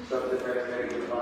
सबसे पहले मेरे कृपा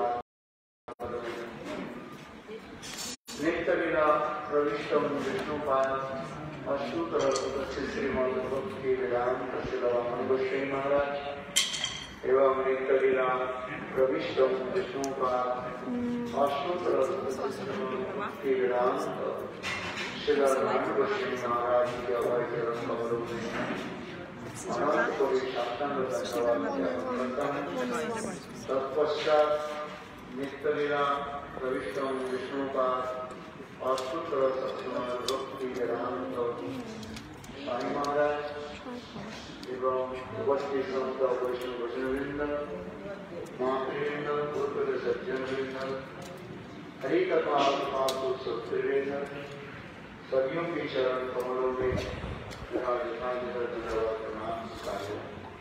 नित्य लीला प्रविष्टम विष्णुपाद अश्रुतर श्रीमद भक्ति वेदांत शिरोमणि गोस्वामी महाराज एवं नित्य लीला प्रविष्टम विष्णुपाद अश्रुतर भक्ति वेदांत शिरोमणि गोस्वामी महाराज की अभय चरण कमलों में अनंत कोटि साष्टांग दंडवत तत्पश्चात नित्य लीला प्रविष्टम विष्णुपाद अश्रुतर भक्ति वेदांत स्वामी महाराज एवं उपस्थित संत वैष्णववृंद मातृवृंद पूर्व सज्जनवृंद हरि कथा सत्वृंद सदियों के चरण कमलों में प्रणाम कार्य।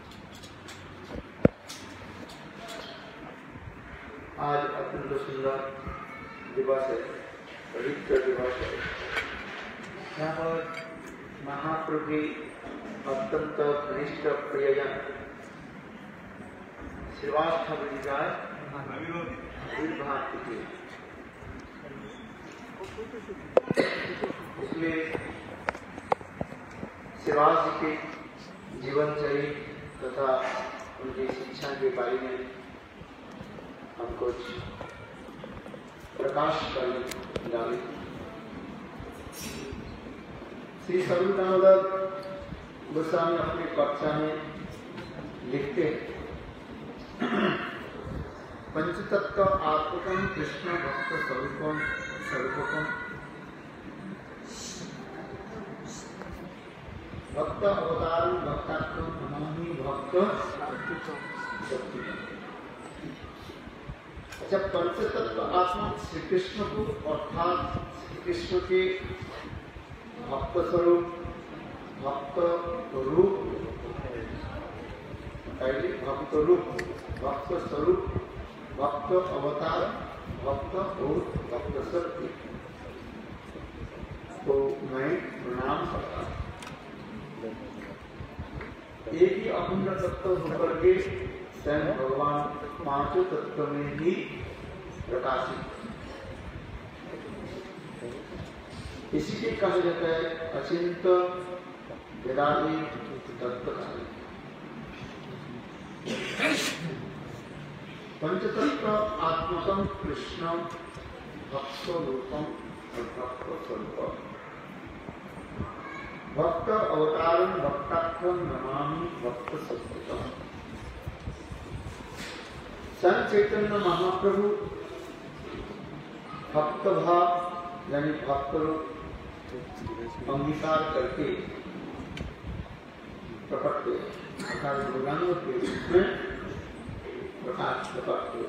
आज अत्यंत सुंदर दिवस है, पवित्र दिवस है। यहाँ पर महाप्रभु की अत्यंत घनिष्ठ प्रियजन श्रीवास्तव जी का भारती की, इसलिए श्रीवास जी के जीवन चरित्र तथा उनकी शिक्षा के बारे में हम कुछ प्रकाश करने डाले। श्री स्वरूप दामोदर गोस्वामी अपनी कक्षा में लिखते हैं, पंचतत्व आत्मकम कृष्ण भक्त स्वरूपम स्वरूपम भक्त अवतार भक्तात्म नमामि भक्त शक्ति। अच्छा, पंचतत्व आत्मा श्री कृष्ण को अर्थात श्री कृष्ण के भक्त स्वरूप, भक्त रूप, भक्त रूप, भक्त स्वरूप, भक्त अवतार, भक्त और भक्त शक्ति को मैं प्रणाम करता हूँ। एक ही अखंड तत्व होकर के स्वयं भगवान पांचों तत्व में ही प्रकाशित, इसी के कहा जाता है अचिंत वेदादि तत्वकारी। पंचतत्व आत्मकम कृष्ण भक्त रूपम और भक्त स्वरूपम भक्त अवतारम भक्तात्मं नमामि भक्त सत्वतम। संत चैतन्य महाप्रभु भक्त भाव यानी भक्त रूप अंगीकार करके प्रकट हुए, अर्थात भगवानों के रूप में प्रकाश प्रकट हुए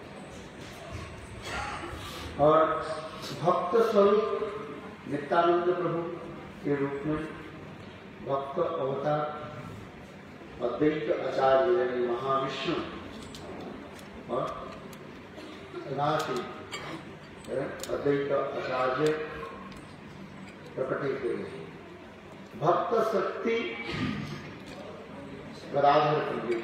और भक्त स्वरूप नित्यानंद प्रभु के रूप में भक्त अवतार अद्वैत आचार्य यानी महाविष्णु और राशि अद्वैत आचार्य प्रकटित हुए। भक्त शक्ति गदाधर पंडित,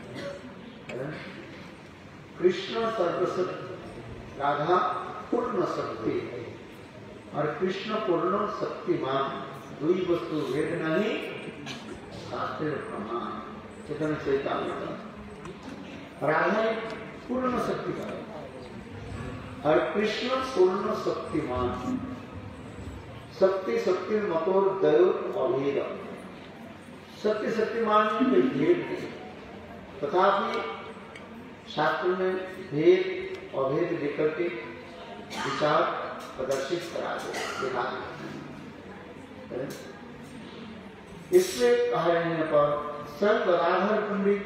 कृष्ण सर्वशक्ति, राधा पूर्ण शक्ति और कृष्ण पूर्ण शक्तिमान, दुई वस्तु भेद नहीं शास्त्र प्रमाण। चैतन्य चैतन्य राधा पूर्ण शक्ति का और कृष्ण पूर्ण शक्तिमान। शक्ति शक्ति मतोर दयो अभेद, शक्ति शक्तिमान में कोई भेद नहीं, तथापि शास्त्र में भेद अभेद लेकर के विचार प्रदर्शित करा दिखा। इसलिए कहा रहने पर सर्व गदाधर पंडित,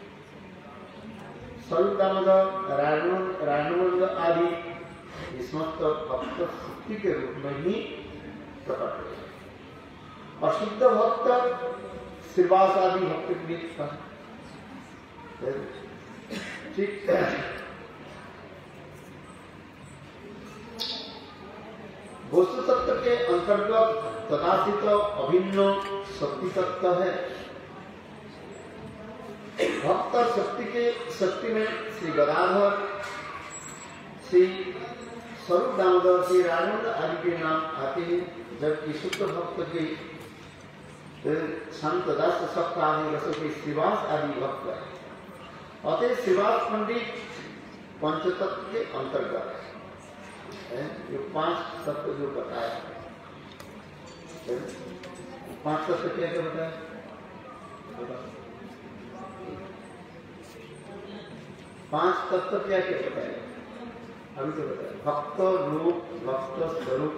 स्वरूप दामोदर, रामानंद आदि समस्त भक्त शक्ति के रूप में ही प्रकट हुए। अशुद्ध भक्त श्रीवास आदि भक्त का ठीक वस्तु तत्व के अंतर्गत तथाकथित अभिन्न शक्ति तत्व है। भक्त और शक्ति में श्री गदाधर, श्री स्वरूप दामोदर, श्री रामानंद आदि के नाम आते हैं, जबकि शुद्ध भक्त के संत दास सप्त आदि रसों के श्रीवास आदि भक्त है। अतः श्रीवास पंडित पंचतत्व के अंतर्गत है। जो 5 तत्व जो बताया, 5 तत्व क्या क्या बताया? 5 तत्व क्या क्या बताया? अभी तो बताया, भक्त रूप, भक्त स्वरूप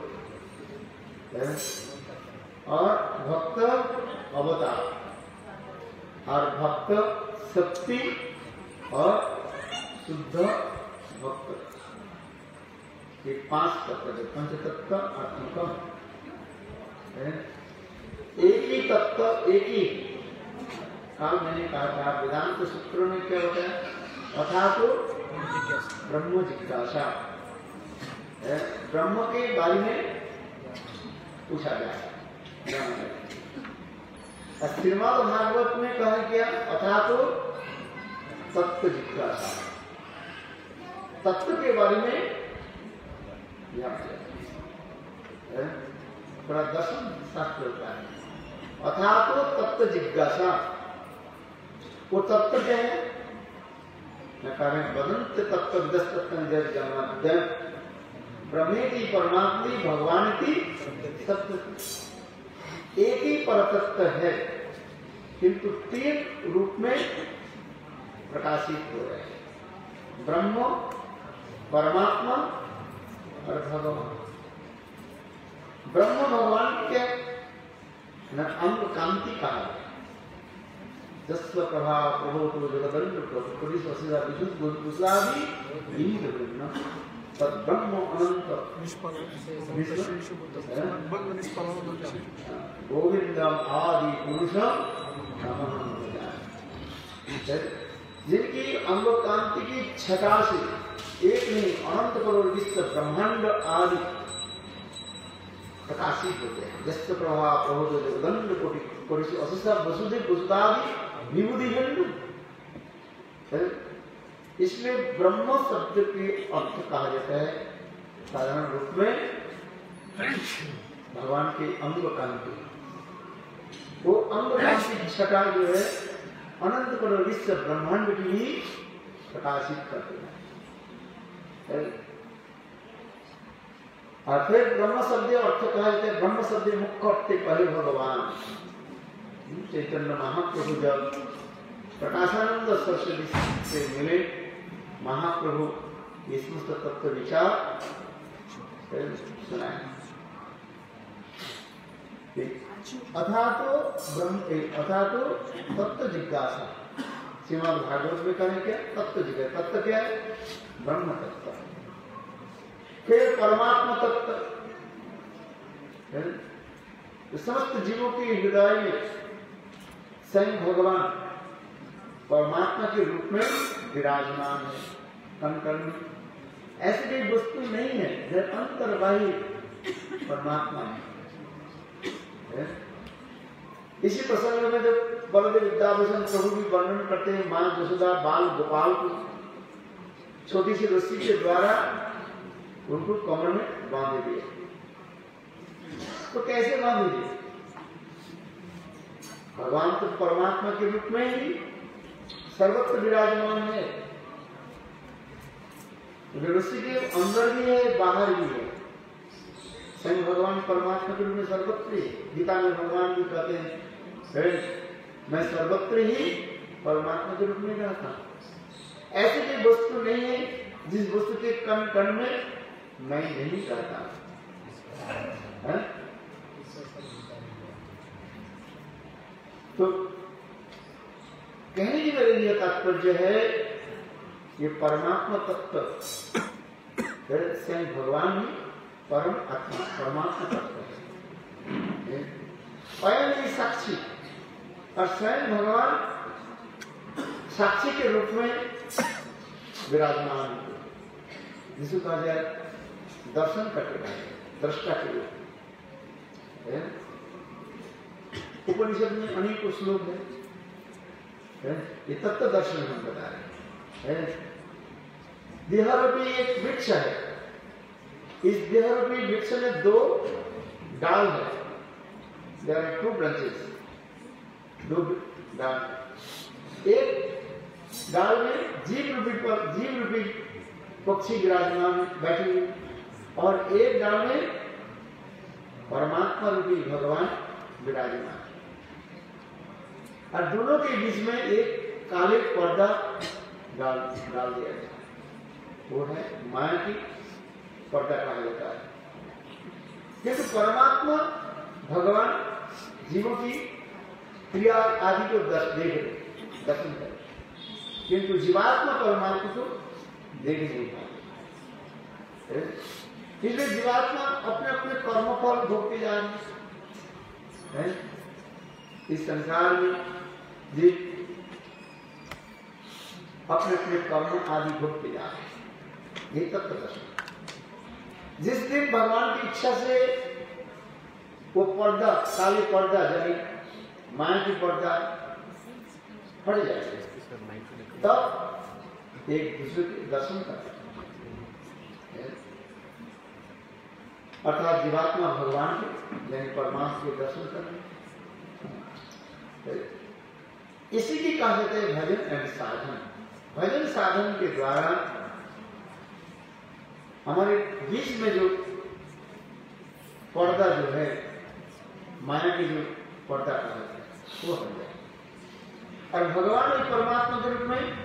और भक्त अवतार और भक्त शक्ति और शुद्ध भक्त, ये 5 तत्व है। पंचतत्व आत्मकम है। एक ही तत्व, एक ही काल मैंने कहा था, वेदांत सूत्रों ने क्या बताया? अर्थात ब्रह्म जिज्ञासा, ब्रह्म के बारे में पूछा जाए। श्रीमद् भागवत में कहा गया अर्थात तत्व जिज्ञासा, तत्व के बारे में थोड़ा दर्शन शास्त्र होता है। अर्थात तत्व जिज्ञासा, वो तत्व क्या है? वदंत तत्व ब्रह्मेति परमात्मी भगवान सत्य, एक ही परतत्व है किंतु 3 रूप में प्रकाशित हो रहे हैं, ब्रह्म, परमात्मा और भगवान। ब्रह्म भगवान के अंग कांति कहा है। जस्व प्रभा प्रभो तो जगदंड प्रभु स्वसिदा विशुद्ध गुस्लावी इंद्र विघ्न तद ब्रह्म अनंत गोविंदम आदि पुरुषम जिनकी अंग कांति की छटा से एक नहीं अनंत करोड़ विश्व ब्रह्मांड आदि प्रकाशित होते हैं। जस्य प्रभा प्रभो जगदंड कोटि असिसा वसुदेव वसुदादि विभूति हिंदू। इसलिए ब्रह्म शब्द के अर्थ कहा जाता है साधारण रूप में भगवान के अंग कांति। वो अंग कांति छटा जो है अनंत करोड़ विश्व ब्रह्मांड की ही प्रकाशित करते हैं। और फिर ब्रह्म शब्द अर्थ कहा जाता है, ब्रह्म शब्द मुख्य अर्थ पहले भगवान चैतन्य महाप्रभु जब प्रकाशानंद सरस्वती से मिले, महाप्रभु ये समस्त तत्व विचार सुनाए। अथातो तत्व जिज्ञासा, श्रीमद् भागवत में करें क्या? तत्व जिज्ञासा। तत्व क्या है? ब्रह्म तत्व। फिर परमात्मा तत्व, समस्त जीवों के हृदय में स्वयं भगवान परमात्मा के रूप में विराजमान है, कण कण में। ऐसी कोई वस्तु नहीं है जब अंतर्वाही परमात्मा है। इसी प्रसंग में जब बलदेव विद्याभूषण प्रभु भी वर्णन करते हैं, मां यशोदा बाल गोपाल को छोटी सी रस्सी के द्वारा उनको कमर में बांध दिए। तो कैसे बांध दिए? भगवान तो परमात्मा के रूप में ही सर्वत्र विराजमान है, रस्सी के अंदर भी है बाहर भी है। स्वयं भगवान परमात्मा के रूप में सर्वत्र ही, गीता में भगवान भी कहते हैं मैं सर्वत्र ही परमात्मा के रूप में रहता। ऐसी कोई वस्तु नहीं है जिस वस्तु के कण कण में मैं नहीं करता। तो कहने की मेरे लिए तात्पर्य है, ये परमात्मा तत्व स्वयं भगवान ही परम आत्मा परमात्मा तत्व है, स्वयं ही साक्षी। और स्वयं भगवान साक्षी के रूप में विराजमान, जिसको कहा जाए दर्शन करके दृष्टा के रूप। उपनिषद में अनेक श्लोक है, ये तत्व दर्शन हम बता रहे हैं। देहरूपी एक वृक्ष है, इस देहरूपी वृक्ष में 2 डाल है, देयर आर 2 ब्रांचेस, 2 डाल। एक डाल में जीव रूपी पक्षी विराजमान बैठी हुई, और एक डाल में परमात्मा रूपी भगवान विराजमान, और दोनों के बीच में एक काले पर्दा डाल दिया गया, वो है माया की पर्दा कहा जाता है। किंतु परमात्मा भगवान जीवों की क्रिया आदि को दर्शन करे, किंतु जीवात्मा परमात्मा को देख नहीं पाते। इसलिए जीवात्मा अपने अपने कर्मफल भोगते जा रहे हैं। इस संसार में जीव अपने अपने कर्म आदि भोगते जा रहे हैं। ये तत्व दर्शन। जिस दिन भगवान की इच्छा से वो पर्दा, काली पर्दा यानी माया की पर्दा हट जाए, तब एक दूसरे के दर्शन करते हैं। अर्थात जीवात्मा भगवान के यानी परमात्मा के दर्शन करने, इसी की कहा जाता है भजन एवं साधन। भजन साधन के द्वारा हमारे बीच में जो पर्दा जो है, माया की जो पर्दा कहा जाता है, वो हट जाए, और भगवान और परमात्मा के रूप में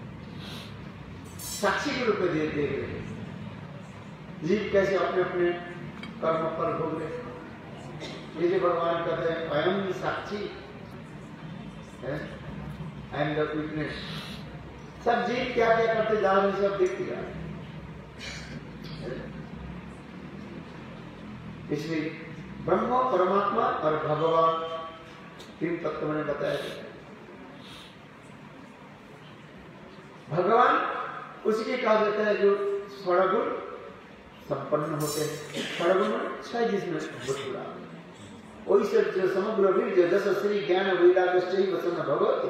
साक्षी के रूप में देख रहे हैं। जीव कैसे अपने अपने कर्म पर भोग रहे, ये जो भगवान कहते हैं अयम साक्षी है, आई एम द विटनेस। सब जीव क्या क्या करते जा रहे हैं, सब देखते जा रहे हैं। इसलिए ब्रह्म, परमात्मा और भगवान 3 तत्व मैंने बताया। भगवान उसके कहा जाता है जो षड्गुण संपन्न होते हैं। षड्गुण 6 जिसमें बुद्धुरा वैसे जो समग्र वीर्य जस श्री ज्ञान वैराग्य वसन भगवत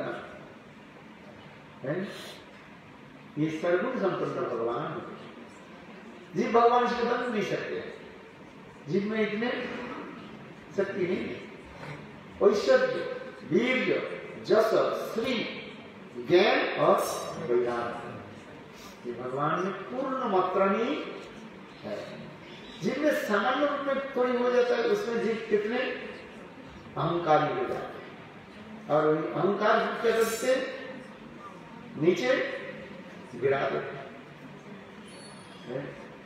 है, ये सर्वगुण संपन्न भगवान होते। जीव भगवान से बन नहीं सकते, जीव में इतने शक्ति नहीं है। ऐश्वर्य, वीर्य, जस, श्री, ज्ञान और वैराग्य, ये भगवान में पूर्ण मात्रा में है। जीव में सामान्य रूप में थोड़ी हो जाता है, उसमें जीव कितने अहंकारी हो जाते हैं, और अहंकार क्या करते नीचे गिरा देते हैं।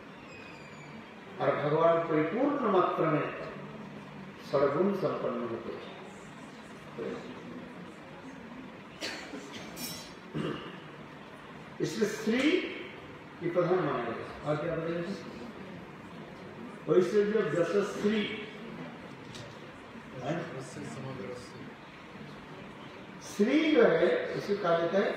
और भगवान परिपूर्ण मात्रा में सर्वगुण संपन्न होते हैं। इसलिए स्त्री की प्रधान माना गया। और क्या बताइए, वैसे जो जस स्त्री स्त्री जो है उसे कहा जाता है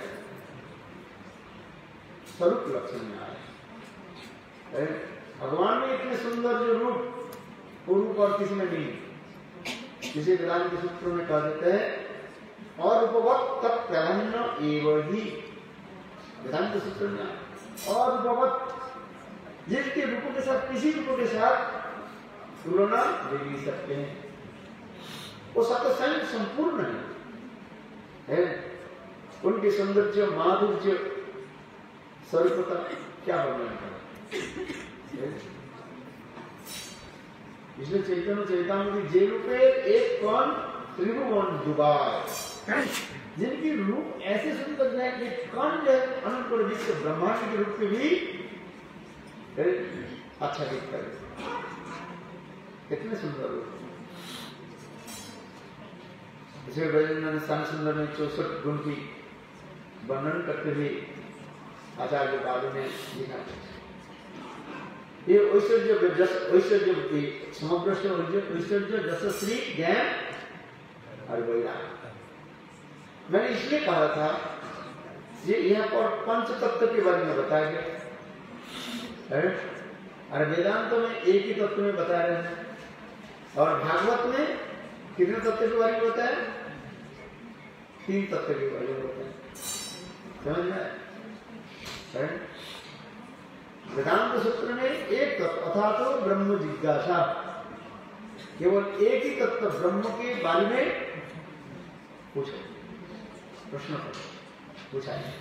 स्वरूप लक्षण में आया। भगवान में इतने सुंदर जो रूप पूर्व और किसी में नहीं, जिसे वेदांत के सूत्रों में कहा जाता है और उपवत तत्प्रबंध एवं ही, वेदांत सूत्र में और उपवत जिसके रूपों के साथ किसी रूपों के साथ तुलना दे नहीं सकते हैं, वो सत्य स्वयं संपूर्ण है। उनके सौंदर्य, माधुर्य, स्वरूपता क्या वर्णन करें। इसलिए चैतन्य चैतामृत जे रूपे एक कौन त्रिभुवन दुबार, जिनकी रूप ऐसे सुंदर है कि कौन जो अनंत विश्व ब्रह्मांड के रूप में भी अच्छा दिखता है। कितने सुंदर रूप। इसलिए ब्रजेंद्र श्याम सुंदर ने 64 गुण की वर्णन करते हुए आचार्य बाबू ने लिखा, ये ऐश्वर्य समग्र ऐश्वर्य जस श्री ज्ञान और वैराग्य। मैंने इसलिए कहा था ये यहाँ पर पंच तत्व के बारे में बताया गया, और वेदांत में एक ही तत्व में बता रहे हैं, और भागवत में कितने तत्व के बारे में बताया, 3 तत्व के बारे में होते हैं, समझ में? वेदांत सूत्र में एक तत्व अर्थात तो ब्रह्म जिज्ञासा, केवल एक ही तत्व ब्रह्म के बारे में पूछो, प्रश्न पूछा है।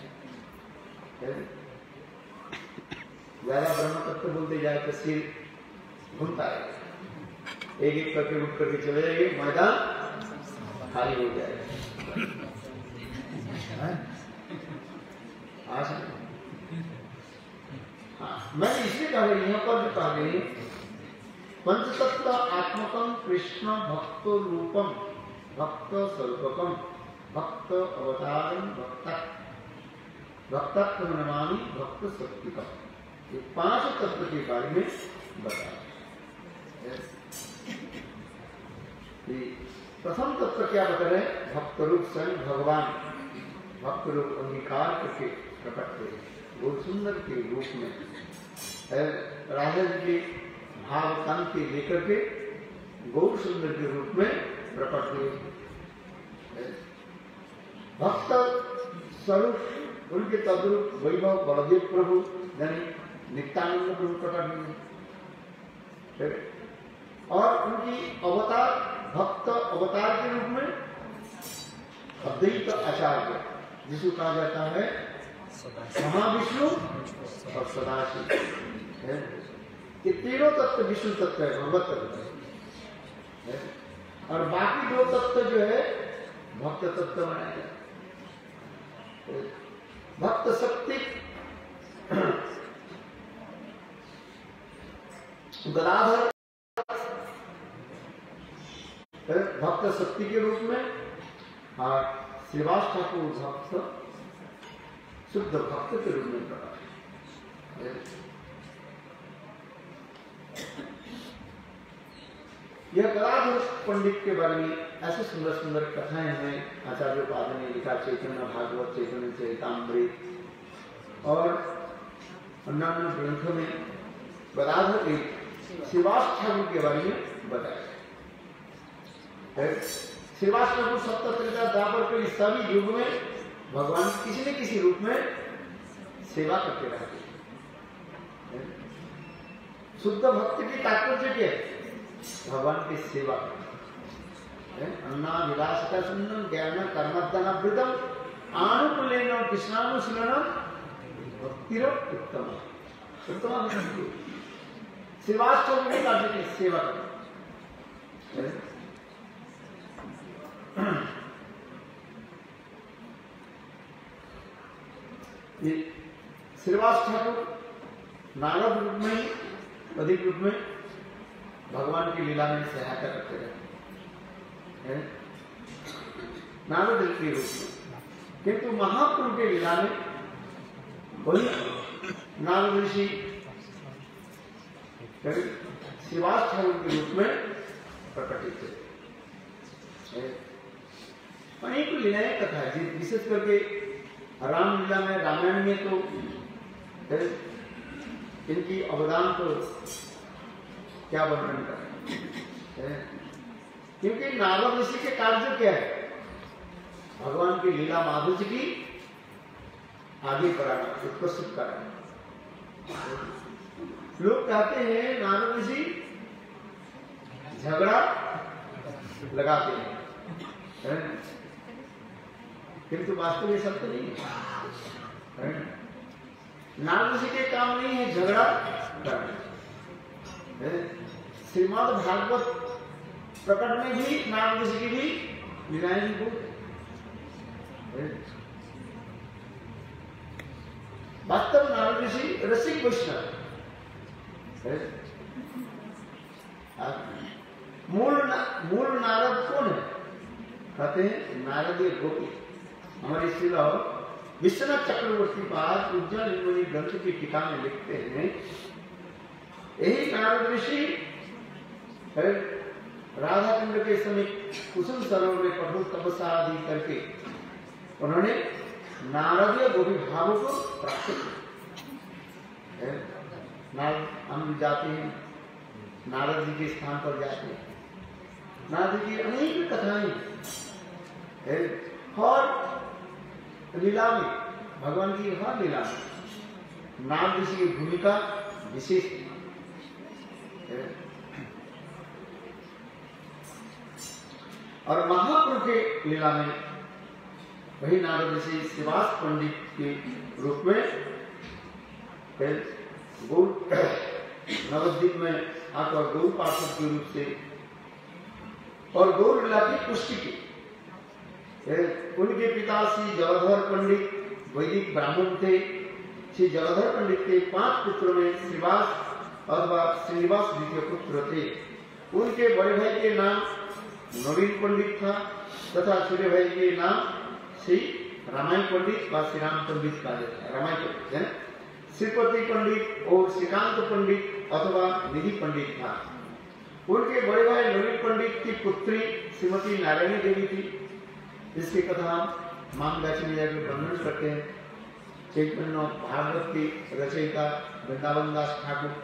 ज्यादा ब्रह्म तत्व बोलते जाए तो सिर घूमता है, एक एक करके उठ करके चले जाइए, मैदान खाली हो जाएगा। हाँ, मैं इसलिए कह रही यहाँ पर जो कह रही पंचतत्व आत्मकम कृष्ण भक्त रूपम भक्त स्वरूपकम भक्त अवतारम भक्तत्व नमामि भक्त शक्तिकम, ये 5 तत्व के बारे में बताया। प्रथम तत्व क्या बता रहे हैं? भक्त रूप स्वयं भगवान भक्त रूप अंगीकार करके प्रकट हुए बहुत सुंदर के रूप में, राधा जी के भाव कांति लेकर के गौर सुंदर के रूप में प्रकट हुए। भक्त स्वरूप उनके तद्रूप वैभव बलदेव प्रभु यानी नित्यानंद प्रभु प्रकट हुए, और उनकी अवतार भक्त अवतार के रूप में अद्वैत आचार्य जिसको कहा जाता है महाविष्णु और सदाशिव, ये तीनों तत्व विष्णु तत्व है, भगवत तत्व है, और बाकी 2 तत्व जो है भक्त तत्व बनाया जाता है। भक्त शक्ति गदाधर भक्त शक्ति के रूप में, और श्रीवास ठाकुर भक्त शुद्ध भक्त के रूप में प्रकट। यह गदाधर पंडित के बारे में ऐसे सुंदर सुंदर कथाएं हैं आचार्योपाध्याय ने लिखा, चैतन्य भागवत, चैतन्य चरितामृत और अन्य ग्रंथों में गदाधर के श्रीवास ठाकुर के बारे में बताया। श्रीवास ठाकुर सप्त त्रेता द्वापर के सभी युग में भगवान किसी न किसी रूप में सेवा करते रहते। शुद्ध भक्ति की तात्पर्य क्या है? भगवान की सेवा करना। अन्ना विलासिता सुन्नम ज्ञान कर्मदानावृतम आनुकूलेन कृष्णानुशीलनम भक्तिरोत्तम उत्तम श्रीवास ठाकुर की कार्य की सेवा करना। ये श्रीवास ठाकुर नारद रूप में ही अधिक रूप में भगवान की लीला में सहायता करते रहे, नारद के रूप में, किंतु महाप्रभु के लीला में वही नारद ऋषि श्रीवास ठाकुर के रूप में प्रकटित थे। अनेक लीलाएं कथा है, विशेष करके रामलीला में, रामायण में तो इनकी अवदान तो क्या वर्णन करें, क्योंकि नारद ऋषि के कार्य क्या है? भगवान की लीला माधुर्य की आगे बढ़ाना, उत्कृष्ट कराना। लोग कहते हैं नारद ऋषि झगड़ा लगाते हैं, किंतु वास्तव में सत्य नहीं है। नारद ऋषि के काम नहीं है झगड़ा करना। श्रीमद् भागवत प्रकट में भी नारद ऋषि की भी लीलाएं बहुत। वास्तव नारद ऋषि रसिक वैष्णव, मूल नारद कौन है? कहते हैं नारदीय गोपी। हमारे श्रील विश्वनाथ चक्रवर्ती पाद उज्जैन ग्रंथ की टीका में लिखते हैं, यही नारद ऋषि राधा कुंड के समय कुसुम सरोवर में कठोर तपस्या आदि करके उन्होंने नारदीय गोपी भावों को प्राप्त किया। नारद हम जाते हैं, नारद जी के स्थान पर जाते हैं, नारद जी की अनेक कथाएं और लीला में भगवान की हर लीला में नाग ऋषि की भूमिका विशेष है। और महाप्रभु के लीला में वही नारद ऋषि श्रीवास पंडित के रूप में गौर नवद्वीप में आकर गौर पार्षद के रूप से और गौर लीला की पुष्टि की। उनके पिता श्री जलधर पंडित वैदिक ब्राह्मण थे। श्री जलधर पंडित के 5 पुत्रों में श्रीवास अथवा श्रीनिवास द्वितीय पुत्र थे। उनके बड़े भाई के नाम नवीन पंडित था तथा छोटे भाई के नाम श्री रामायण पंडित व श्रीराम पंडित का रामायण पंडित है। श्रीपति पंडित और श्रीकांत पंडित अथवा निधि पंडित था। उनके बड़े भाई नवीन पंडित की पुत्री श्रीमती नारायणी देवी थी। इसकी कथा हम मामगाची में जाकर वर्णन करते हैं। चैतन्य भागवत की रचयिता वृंदावन दास ठाकुर।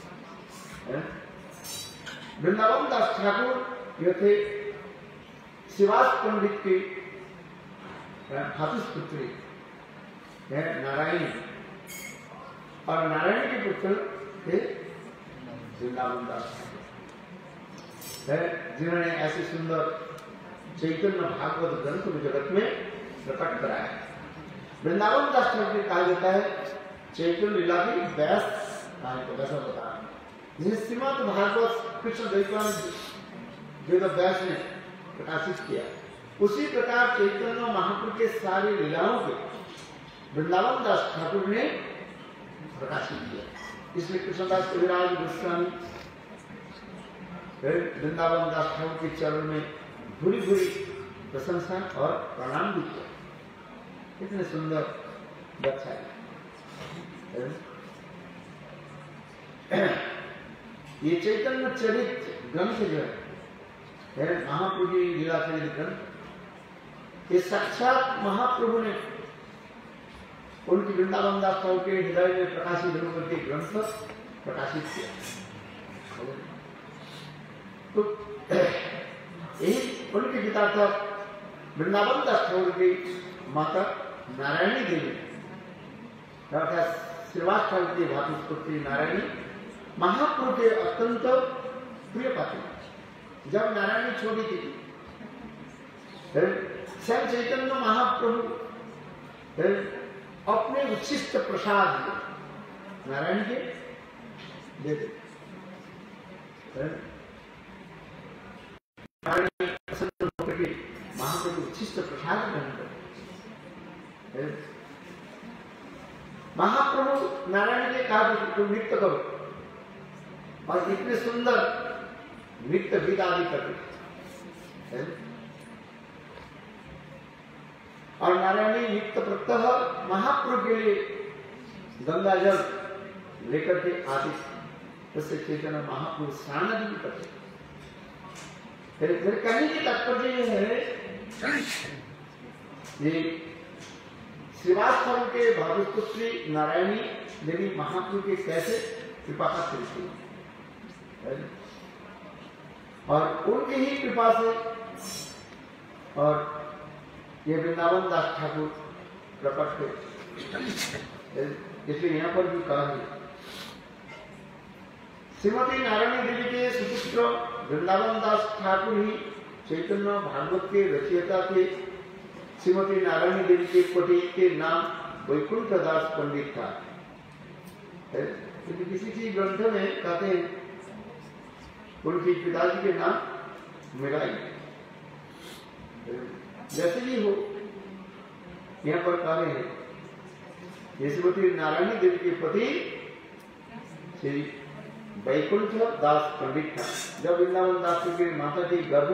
वृंदावन दास ठाकुर ये थे श्रीवास पंडित की भातुष्पुत्री नारायणी और नारायण के पुत्र थे वृंदावन दास ठाकुर, जिन्होंने ऐसे सुंदर चैतन्य भागवत ग्रंथ को जगत में प्रकट कराया। वृंदावन दास ठाकुर कहा जाता है चैतन्य लीला की व्यास वैसा बता जिसे श्रीमद् भागवत कृष्ण द्वैपायन वेद व्यास ने प्रकाशित किया। उसी प्रकार चैतन्य महाप्रभु के सारे लीलाओं को वृंदावन दास ठाकुर ने प्रकाशित किया। इसलिए कृष्णदास कविराज गोस्वामी वृंदावन दास ठाकुर के चरण में भूरी भूरी प्रशंसा और प्रणाम भी किया। कितने सुंदर बच्चा है। ये चैतन्य चरित्र ग्रंथ जो है महाप्रभु की लीला चरित्र ग्रंथ, ये साक्षात महाप्रभु ने उनकी वृंदावन दास ठाकुर के हृदय में प्रकाशित होकर के ग्रंथ प्रकाशित किया। तो यही उनके पिता था वृंदावन दास ठाकुर की माता नारायणी देवी, श्रीवास ठाकुर की भातुष्पुत्री नारायणी महाप्रभु के अत्यंत प्रिय पात्र। जब नारायणी छोटी थी स्वयं चैतन्य महाप्रभु अपने उच्छिष्ट प्रसाद नारायण के देते। महाप्रभु उच्छिष्ट प्रसाद ग्रहण करते। महाप्रभु नारायण के कहा तो नृत्य करो और इतने सुंदर नृत्य गीत आदि करते। और नारायणी नित्य प्रत्यह महाप्रभु के लिए गंगा जल लेकर के आती। उससे चैतन्य महाप्रभु स्नान भी करते। फिर कहने की तात्पर्य यह है ये श्रीवास ठाकुर के भातुष्पुत्री नारायणी देवी महाप्रभु के कैसे कृपा का चरित्र और उनकी ही कृपा से और ये वृंदावन दास ठाकुर प्रकट हुए। इसलिए यहाँ पर भी कहा है श्रीमती नारायणी देवी के सुपुत्र वृंदावन दास ठाकुर ही चैतन्य भागवत के रचयिता थे। श्रीमती नारायणी देवी के पति के नाम वैकुंठ दास पंडित था। क्योंकि किसी चीज ग्रंथ में कहते हैं उनके पिताजी के नाम मिलाई, जैसे भी हो यहाँ पर कह रहे हैं श्रीमती नारायणी देवी के पति श्री वैकुंठ दास पंडित था। जब वृंदावन दास के माता जी गर्भ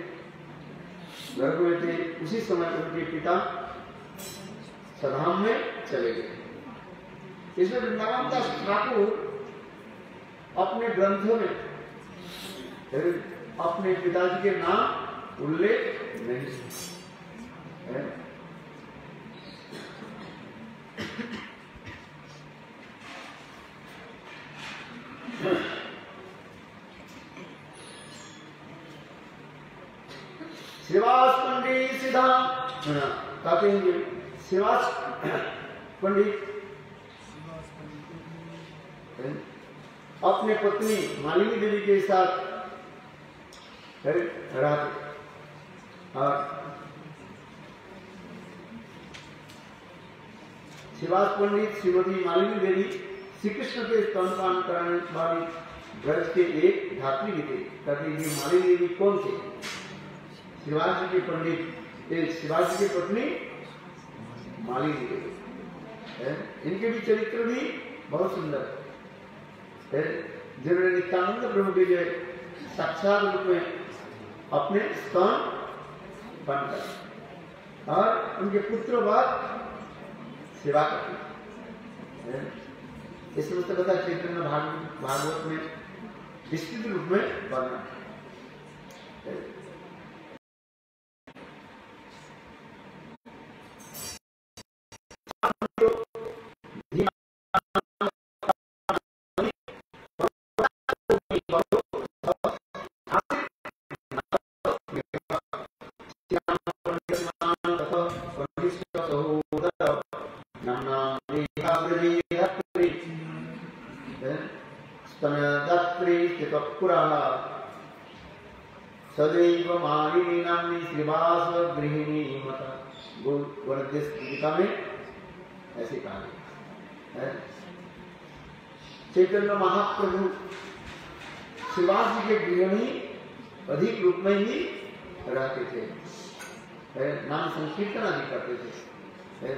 में थे उसी समय उनके पिता सधाम में चले गए। इसमें वृंदावन दास ठाकुर अपने ग्रंथों में अपने पिताजी के नाम उल्लेख नहीं है। श्रीवास पंडित सिद्धांत कहते हैं श्रीवास पंडित अपने पत्नी मालिनी देवी के साथ रहते और श्रीवास पंडित श्रीमती मालिनी देवी श्री कृष्ण के स्तनपान कराने वाली ब्रज के एक धात्री भी थे। कहते ये मालिनी देवी कौन थे? श्रीवास जी के पंडित श्रीवास जी की पत्नी मालिनी देवी। इनके भी चरित्र भी बहुत सुंदर है, जिन्होंने नित्यानंद प्रभु के लिए साक्षात रूप में अपने स्तन पान कर और उनके पुत्र बाद सेवा करते। इसमें तो पता चैतन्य भागवत में विस्तृत रूप में वर्णन है। सदैव मालिनी नामनी श्रीवास गृहिणी मता गीता में ऐसे कहा है। चैतन्य महाप्रभु श्रीवास जी के गृहिणी अधिक रूप में ही रहते थे, नाम संकीर्तन आदि करते थे।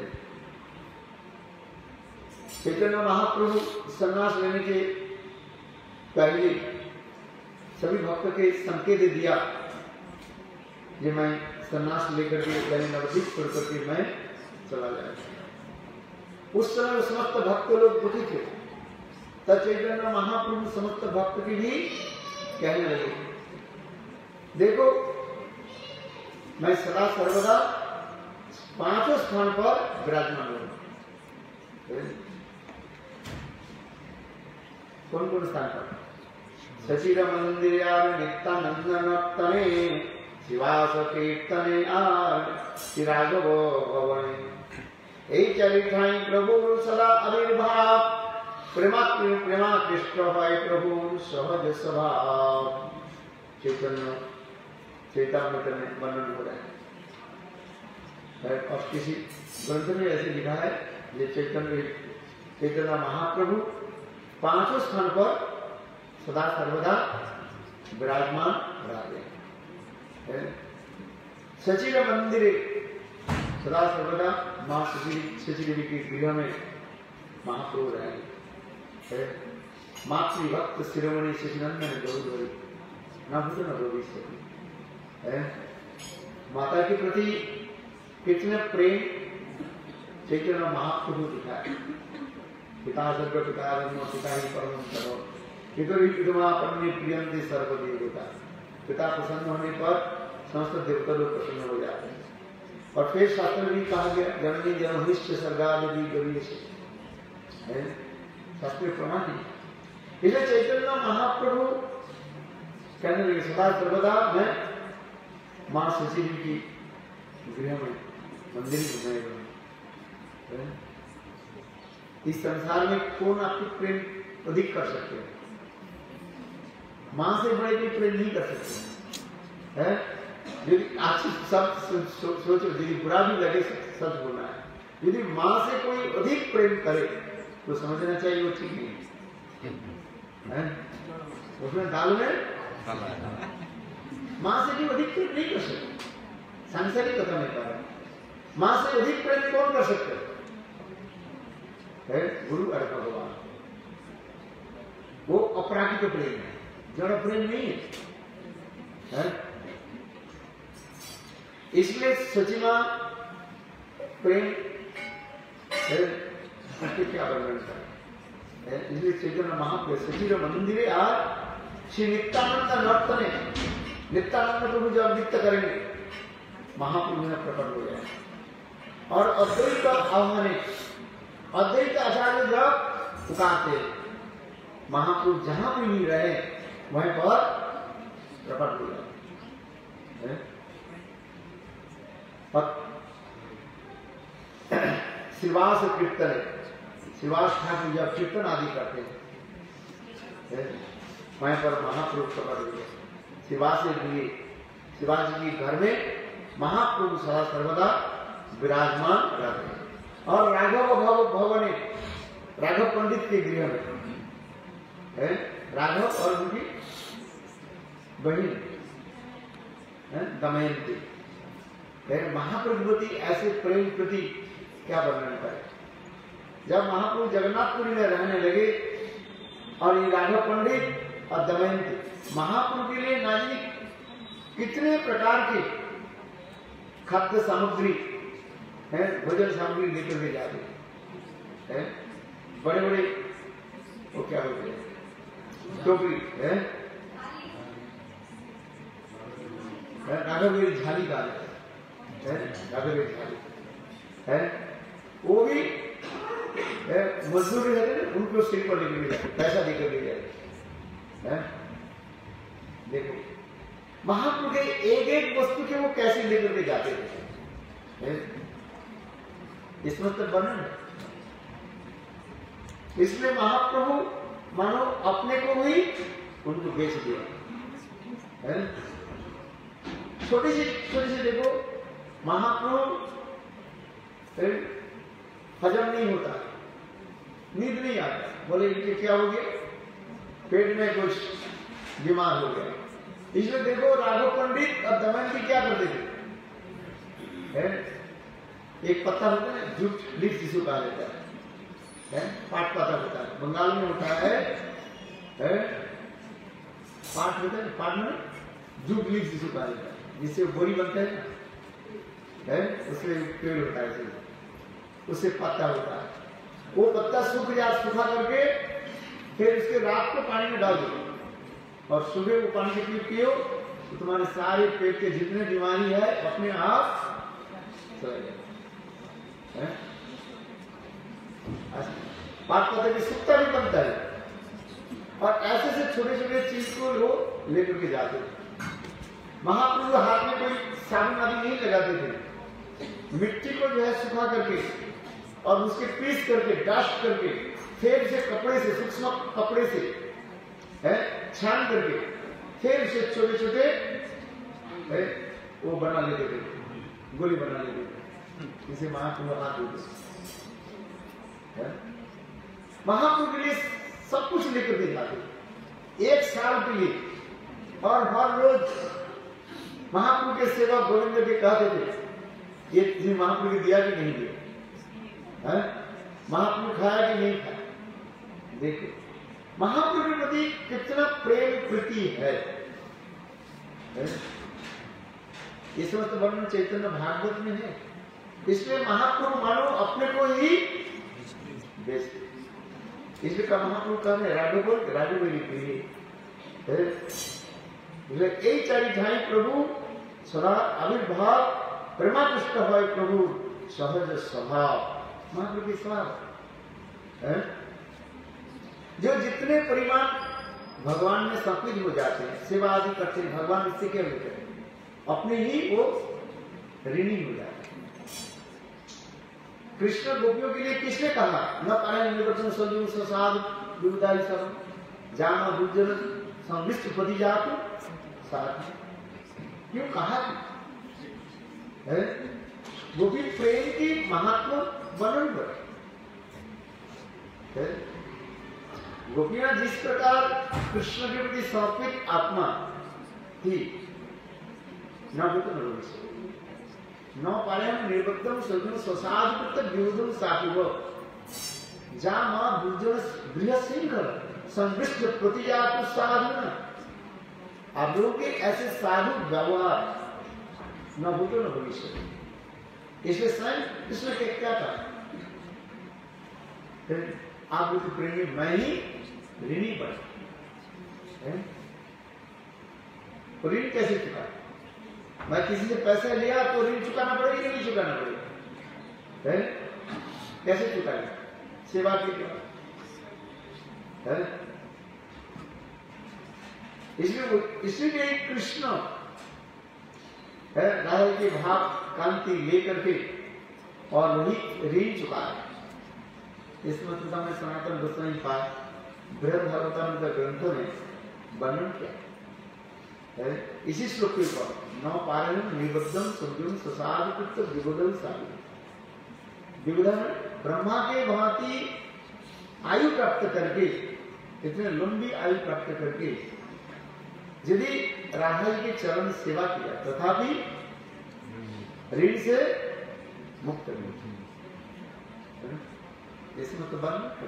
चैतन्य महाप्रभु संन्यास लेने के पहले सभी भक्त के संकेत दिया कि मैं संन्यास लेकर के यानी नवदीप छोड़ करके मैं चला जाऊंगा। उस समय समस्त भक्त लोग दुखी थे। तब चैतन्य महाप्रभु समस्त भक्त की भी कहने लगे, देखो मैं सदा सर्वदा पांचों स्थान पर विराजमान हूं। कौन कौन स्थान पर? सचिर मंदिर नित्यानंदने शिवास कीर्तने राघव भवने এই চারিঠাই প্রভুর সদা আবির্ভাব প্রেমাকৃষ্ট হয় প্রভুর সহজ স্বভাব। चैतन्य चैतन्य में वर्णन हो रहा है और किसी ग्रंथ में ऐसे लिखा है ये चैतन्य महाप्रभु पांचों स्थान पर सदा सर्वदा विराजमान रहते। सचिव मंदिर सदा सर्वदा मां शची देवी के गृह में महाप्रभु रहेंगे। मातृभक्त शिरोमणि शशिनंदन गौरी न भूत न भविष्य। माता के प्रति कितने प्रेम चैतन्य महाप्रभु दिखाए। पिता सर्व पिता ब्रह्म पिता ही परम सर्व पितरी पितुमा परमे प्रियंते सर्वदेवता। पिता प्रसन्न होने पर समस्त देवता लोग प्रसन्न हो जाते हैं। और फिर शास्त्र में भी कहा गया जननी जनहिष्ठ सर्गादि गरीश है, शास्त्रीय प्रमाण है। इसलिए चैतन्य महाप्रभु कहने लगे सदा सर्वदा मैं मां शची की गृह में मंदिर बनाए। इस संसार में कौन आपकी प्रेम अधिक कर सकते हैं? मां से बड़े भी प्रेम नहीं कर सकते हैं। यदि अच्छी सब सोचो, यदि बुरा भी लगे सच बोलना है। यदि मां से कोई अधिक प्रेम करे तो समझना चाहिए वो ठीक नहीं है। उसमें दाल में मां से भी अधिक प्रेम नहीं कर सकते। सांसारिक कथा नहीं कर रहे। मां से अधिक प्रेम कौन कर सकते है? गुरु और भगवान। वो अपराधिक प्रेम है, जड़ प्रेम नहीं है। इसलिए सचिमा प्रेम उसके क्या वर्णन करें। इसलिए चैतन्य महाप्रभु सचिव मंदिर आज श्री नित्यानंद नृत्य ने नित्यानंद प्रभु जब नृत्य करेंगे महाप्रभु ने प्रकट हो जाए। और अद्वैत आह्वान अद्वैत आचार्य जब पुकारते महाप्रभु जहां भी नहीं रहे वहीं पर प्रकट हो जाए। श्रीवास कीर्तन, श्रीवास ठाकुर जब कीर्तन आदि करते हैं वहीं पर महाप्रभु प्रकट हुए। श्रीवास जी के घर में महाप्रभु सदा सर्वदा विराजमान रहते हैं। और राघव भवन, राघव पंडित के गृह में राघव और उनकी बहन दमयंती, महाप्रभुवती ऐसे प्रेम प्रति क्या वर्णन करें। जब महाप्रभु जगन्नाथपुरी में रहने लगे और ये राघव पंडित और दमयंती महाप्रभु के लिए ना जाने कितने प्रकार के खाद्य सामग्री है, भोजन सामग्री लेकर के जाते हैं, बड़े बड़े वो क्या होते हैं टोकरी है, राघवेरी झाली का राघवेरी झाली है, वो भी मजदूर रहते हैं उनको सिर पर लेकर जाते, पैसा देकर ले जाते। देखो महाप्रभु के एक एक वस्तु के वो कैसे लेकर के जाते थे, इसमें तो वर्णन है। इसलिए महाप्रभु मानो अपने को ही उनको बेच दिया। छोटी सी देखो महाप्रभु हजम नहीं होता, नींद नहीं आता, बोले इनके क्या हो गया, पेट में कुछ बीमार हो गया। इसलिए देखो राघव पंडित और दमयंती क्या करते थे, एक पत्ता होता है जूट लीफ जिसको कहा जाता है, पाट पत्ता होता है, बंगाल में होता है पाट होता है, पाट में जूट लीफ जिसको कहा जाता है, जिससे बोरी बनता है ना, उससे पेड़ होता है, उससे पत्ता होता है। वो पत्ता सूखा करके फिर उसके रात को पानी में डाल दो और सुबह वो पानी के पियो तो तुम्हारे सारे पेट के जितने बीमारी है अपने आप चले जाए। पाट पत्ते की सुक्ता भी बनता है और ऐसे से छोटे छोटे चीज को लोग लेकर के जाते थे। महाप्रभु हाथ में कोई साबुन आदि नहीं लगाते थे, मिट्टी को जो है सुखा करके और उसके पीस करके डस्ट करके फिर उसे कपड़े से सूक्ष्म कपड़े से छान करके फिर उसे छोटे छोटे वो बना लेते थे, गोली बना लेते थे, इसे महाप्रभु हाथ होते। महाप्रभु के लिए सब कुछ लेकर के जाते एक साल के लिए। और हर रोज महाप्रभु के सेवा गोविंद के कहते थे ये महाप्रभु को दिया कि नहीं दिया, महाप्रभु खाया कि नहीं खाया। देखो महाप्रभु के प्रति कितना प्रेम प्रीति है। इसमें तो वर्णन चैतन्य भागवत में है। इसलिए महाप्रभु मानो अपने को ही बेचते, इसलिए का महाप्रभु कहने राजू बोल राजू मेरी प्रिय, यही चारी ढाई प्रभु सदा आविर्भाव प्रेमाकृष्ट है प्रभु सहज स्वभाव। महाप्रभु के स्वभाव जो जितने परिमाण भगवान में समर्पित हो जाते हैं, सेवा आदि करते हैं, भगवान इससे क्या होते हैं, अपने ही वो ऋणी हो जाते हैं। कृष्ण गोपियों के लिए किसने कहा न पाए निर्वचन सजीव ससाद विदाई सब जाना दुर्जन संविष्ट पति जातु साथ, क्यों कहा है? गोपी प्रेम की महात्मा वर्णन कर। गोपियां जिस प्रकार कृष्ण के प्रति समर्पित आत्मा थी, न पायम निर्बद्धम सजन स्वसाध विरोधम साकुव जा मां दुर्जन गृह सिंह संविष्ट प्रतिजात साधु। आप लोगों के ऐसे साधु व्यवहार न भूतो न भविष्य। इसलिए स्वयं कृष्ण के क्या था, आप लोग प्रेम में मैं ही ऋणी बन। ऋण कैसे चुका, मैं किसी से पैसा लिया तो ऋण चुकाना पड़ेगा या नहीं चुकाना पड़ेगा, कैसे चुकाएगा, सेवा के द्वारा। इसलिए कृष्ण राधा के भाव कांति लेकर के और वही ऋण चुका है। इस मंत्र में सनातन गोस्वामी पाद बृहद भागवतामृत ग्रंथों में वर्णन किया है। इसी श्लोक के ऊपर नौ पारण निबद्धम सुजुम सुसाधुकृत विबुधम साधु। विबुधा ब्रह्मा के भांति आयु प्राप्त करके, इतने लंबी आयु प्राप्त करके यदि राधा जी के चरण सेवा किया तथापि ऋण से मुक्त नहीं। इसमें तो बंद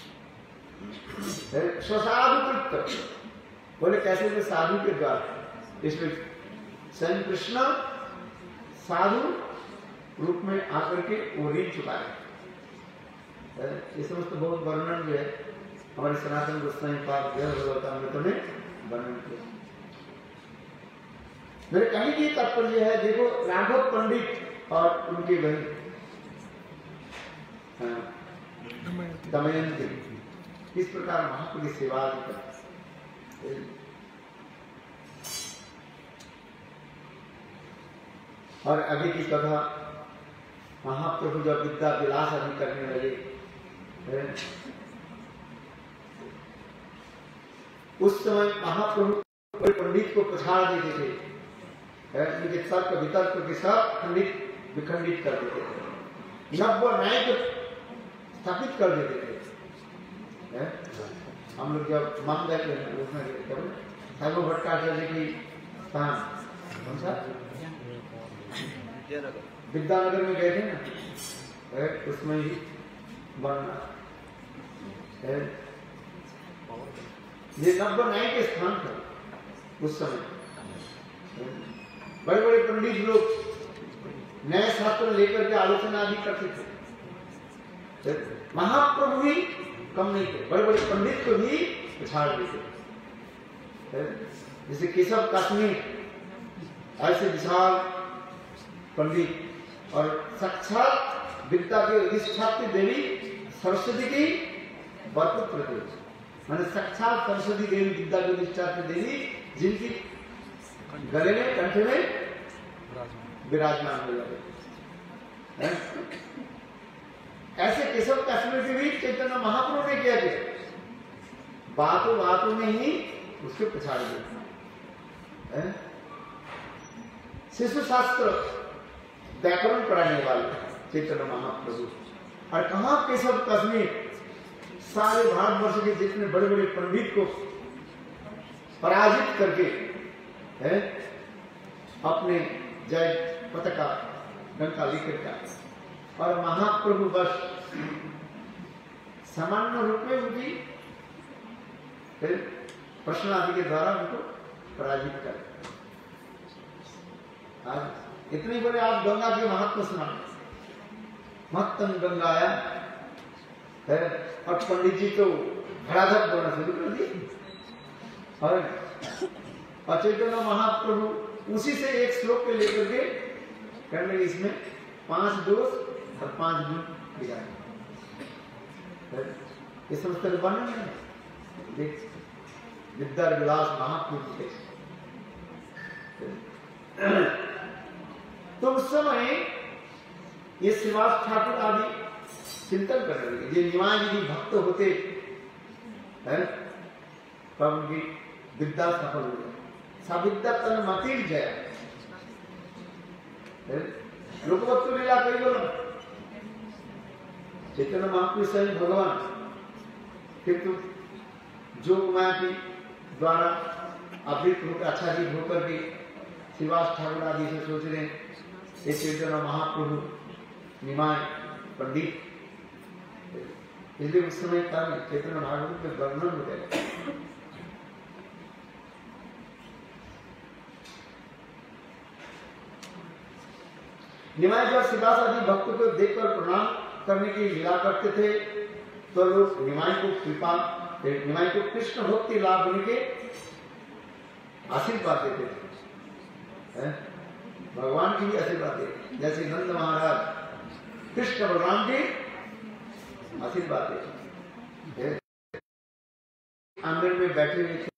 स्वसाधुकृत बोले कैसे थे? साधु के द्वारा। इसमें स्वयं कृष्ण साधु रूप में आकर के वो ऋण चुकाए। ये समस्त बहुत वर्णन जो है हमारे सनातन गोस्वामी पाद भगवतामृत में वर्णन किया। मेरे कहने की तात्पर्य है, देखो राघव पंडित और उनके बहन दमयंती किस प्रकार महाप्रभु की सेवा करते। और आगे की कथा, महाप्रभु जब विद्या विलास आदि करने लगे उस समय महाप्रभु पंडित को पछाड़ देते थे, उनके तर्क वितर्क के साथ खंडित विखंडित कर देते थे, नव्य न्याय को स्थापित कर देते थे। हम लोग जब मान गए उसमें साधु भट्टाचार्य की स्थान कौन सा विद्यानगर में गए थे ना, उसमें ही बनना ये नव्य न्याय के स्थान था। उस समय बड़े बड़े पंडित लोग नए शास्त्र लेकर के आलोचना आदि करते थे। महाप्रभु भी कम नहीं थे, बड़े बड़े पंडित को भी पछाड़ देते। जैसे केशव काश्मीर ऐसे विशाल पंडित और साक्षात विद्या के अधिष्ठात्री देवी सरस्वती की बरपुत्र थे। मैंने साक्षात सरस्वती देवी विद्या के अधिष्ठात्री देवी जिनकी गले में कंठ में विराजमान हो जाते। ऐसे केशव काश्मीर के भी चैतन्य महाप्रभु ने किया थे, बातों बातों में ही उसके पछाड़ दिया। शिशु शास्त्र व्याकरण पढ़ाने वाले चैतन्य महाप्रभु, और कहा केशव काश्मीर सारे भारतवर्ष के जितने बड़े बड़े पंडित को पराजित करके अपने जय पताका डंका लेकर का, और महाप्रभु बस सामान्य रूप में उनकी प्रश्न आदि के द्वारा उनको पराजित कर। आज इतने बड़े आप गंगा के महत्व सुना, महत्तम गंगाया है, और पंडित जी तो धड़ाधड़ बोलना शुरू कर दिए। और चैतन्य महाप्रभु उसी से एक श्लोक के लेकर के कहने लगे इसमें 5 दोष और 5 गुण दिखाए। ये समझते वर्णन है, देख विद्या विलास महाप्रभु के। तो उस समय ये श्रीवास ठाकुर आदि चिंतन करने लगे, ये निमाय यदि भक्त होते हैं तब उनकी विद्या सफल हो जाए। साविद्या तन मतिर जय लोकवत्व लीला कई बोलो चैतन्य महाप्रभु स्वयं भगवान, किंतु जो माया के द्वारा आवृत होकर आच्छादित होकर के श्रीवास ठाकुर आदि से सोच रहे ये चैतन्य महाप्रभु निमाय पंडित, इसलिए उस समय चैतन्य भागवत में वर्णन हो गए। निमाय जब श्रीवास आदि भक्त को देखकर प्रणाम करने की लीला करते थे तो लोग निमाय को कृपा, निमाय को कृष्ण भक्ति लाभ होने के आशीर्वाद देते थे। भगवान की भी आशीर्वाद देते, जैसे नंद महाराज कृष्ण भगवान के आशीर्वाद देते। आंगन में बैठे हुए थे,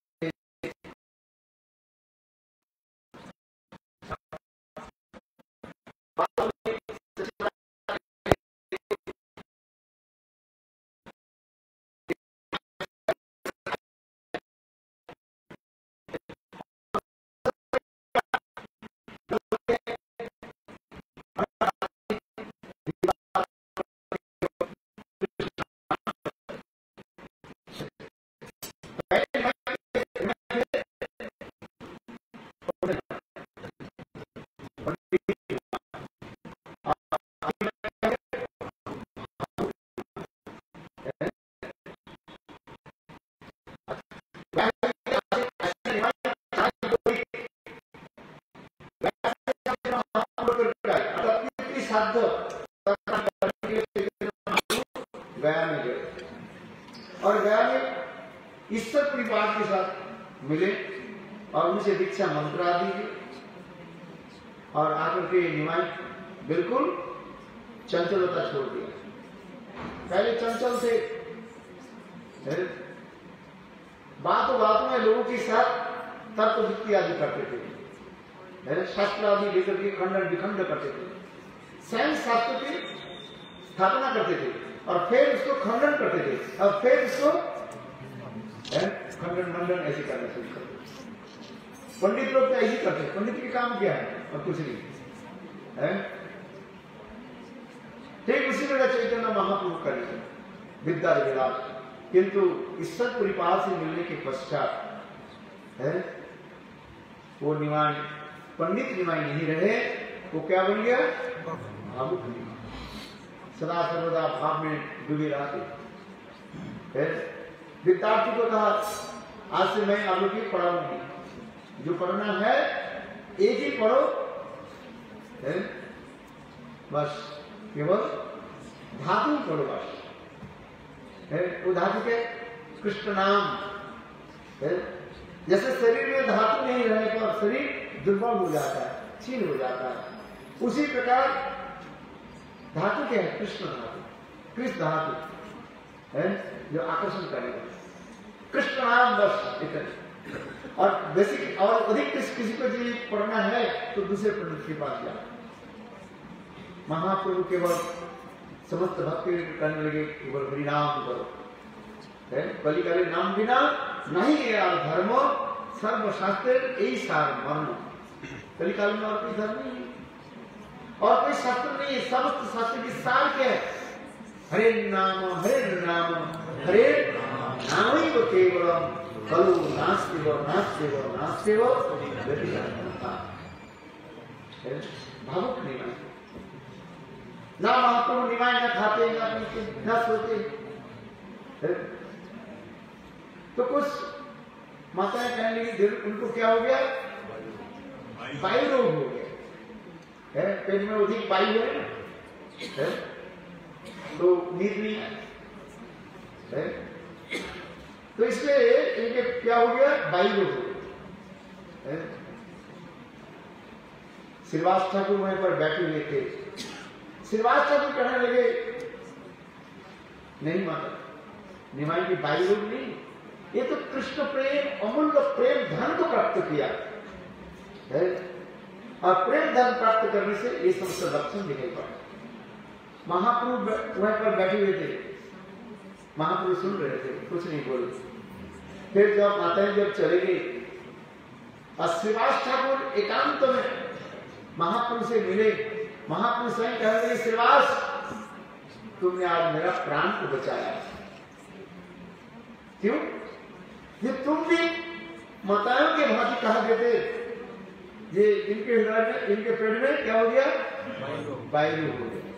गया में गए और गया में ईश्वर परिवार के साथ मिले और उनसे दीक्षा मंत्र आदि दी और आकर के निमाई बिल्कुल चंचलता छोड़ दिया। पहले चंचल थे, बात में लोगों के साथ तर्क युक्ति आदि करते थे, शास्त्र आदि लेकर के खंडन विखंड करते थे, स्वयं शास्त्र की स्थापना करते थे और फिर उसको खंडन करते थे और फिर उसको खंडन मंडन ऐसे करना शुरू करते। पंडित लोग तो ऐसे करते, पंडित के काम क्या है और कुछ नहीं है। ठीक उसी तरह चैतन्य महाप्रभु करेंगे विद्या विलास, किंतु ईश्वर परिवार से मिलने के पश्चात है वो निमाय पंडित निमाय नहीं रहे, वो क्या बन गया? भावुक निमाय, सदा सर्वदा भाव में डूबे रहते। विद्यार्थी को कहा आज से मैं आलू की पढ़ाऊंगी, जो पढ़ना है एक ही पढ़ो, बस केवल धातु पढ़ो बस। वो धातु के कृष्ण नाम, जैसे शरीर में धातु नहीं रहने पर शरीर दुर्बल हो जाता है, क्षीण हो जाता है, उसी प्रकार धातु क्या है? कृष्ण धातु, कृष्ण धातु है जो आकर्षण करेगा, कृष्ण नाम बस इतना। और बेसिक और अधिक किसी को जो पढ़ना है तो दूसरे पंडित के पास जाओ। महाप्रभु केवल समस्त भक्ति करने लगे, केवल हरिनाम करो, बलि करे नाम बिना नहीं यार धर्म सर्वशास्त्र यही सार मर्म। कलिकाल में और कोई धर्म नहीं और कोई शास्त्र नहीं है, समस्त शास्त्र की सार क्या है? हरे नाम हरे नाम ही वो केवल कलु नास्तिव भावुक नहीं मानते ना, महाप्रभु निमाय न खाते ना पीते न सोते। तो कुछ माताएं कहने लगी उनको क्या हो गया? वायु रोग हो गया है, पेट में अधिक वायु है तो नींद नहीं है, तो इसलिए इनके क्या हो गया? वायु रोग हो गया। श्रीवास ठाकुर वहीं पर बैठे हुए थे, श्रीवास ठाकुर कहने लगे नहीं माता निमाई की वायु रोग नहीं, ये तो कृष्ण प्रेम अमूल्य प्रेम धन को प्राप्त किया है और प्रेम धन प्राप्त करने से ये समस्त लक्षण दिखाई पड़ा। महाप्रभु वहीं पर बैठे हुए थे, महाप्रभु सुन रहे थे, कुछ नहीं बोले। फिर जब माताएं जब चले गई और श्रीवास ठाकुर एकांत में महाप्रभु से मिले, महाप्रभु स्वयं कहने लगे श्रीवास तुमने आज मेरा प्राण को बचाया। क्यों? ये तुम भी माताओं के भांति कहा देते, ये इनके हृदय में इनके पेट में क्या हो गया? वायु हो गया,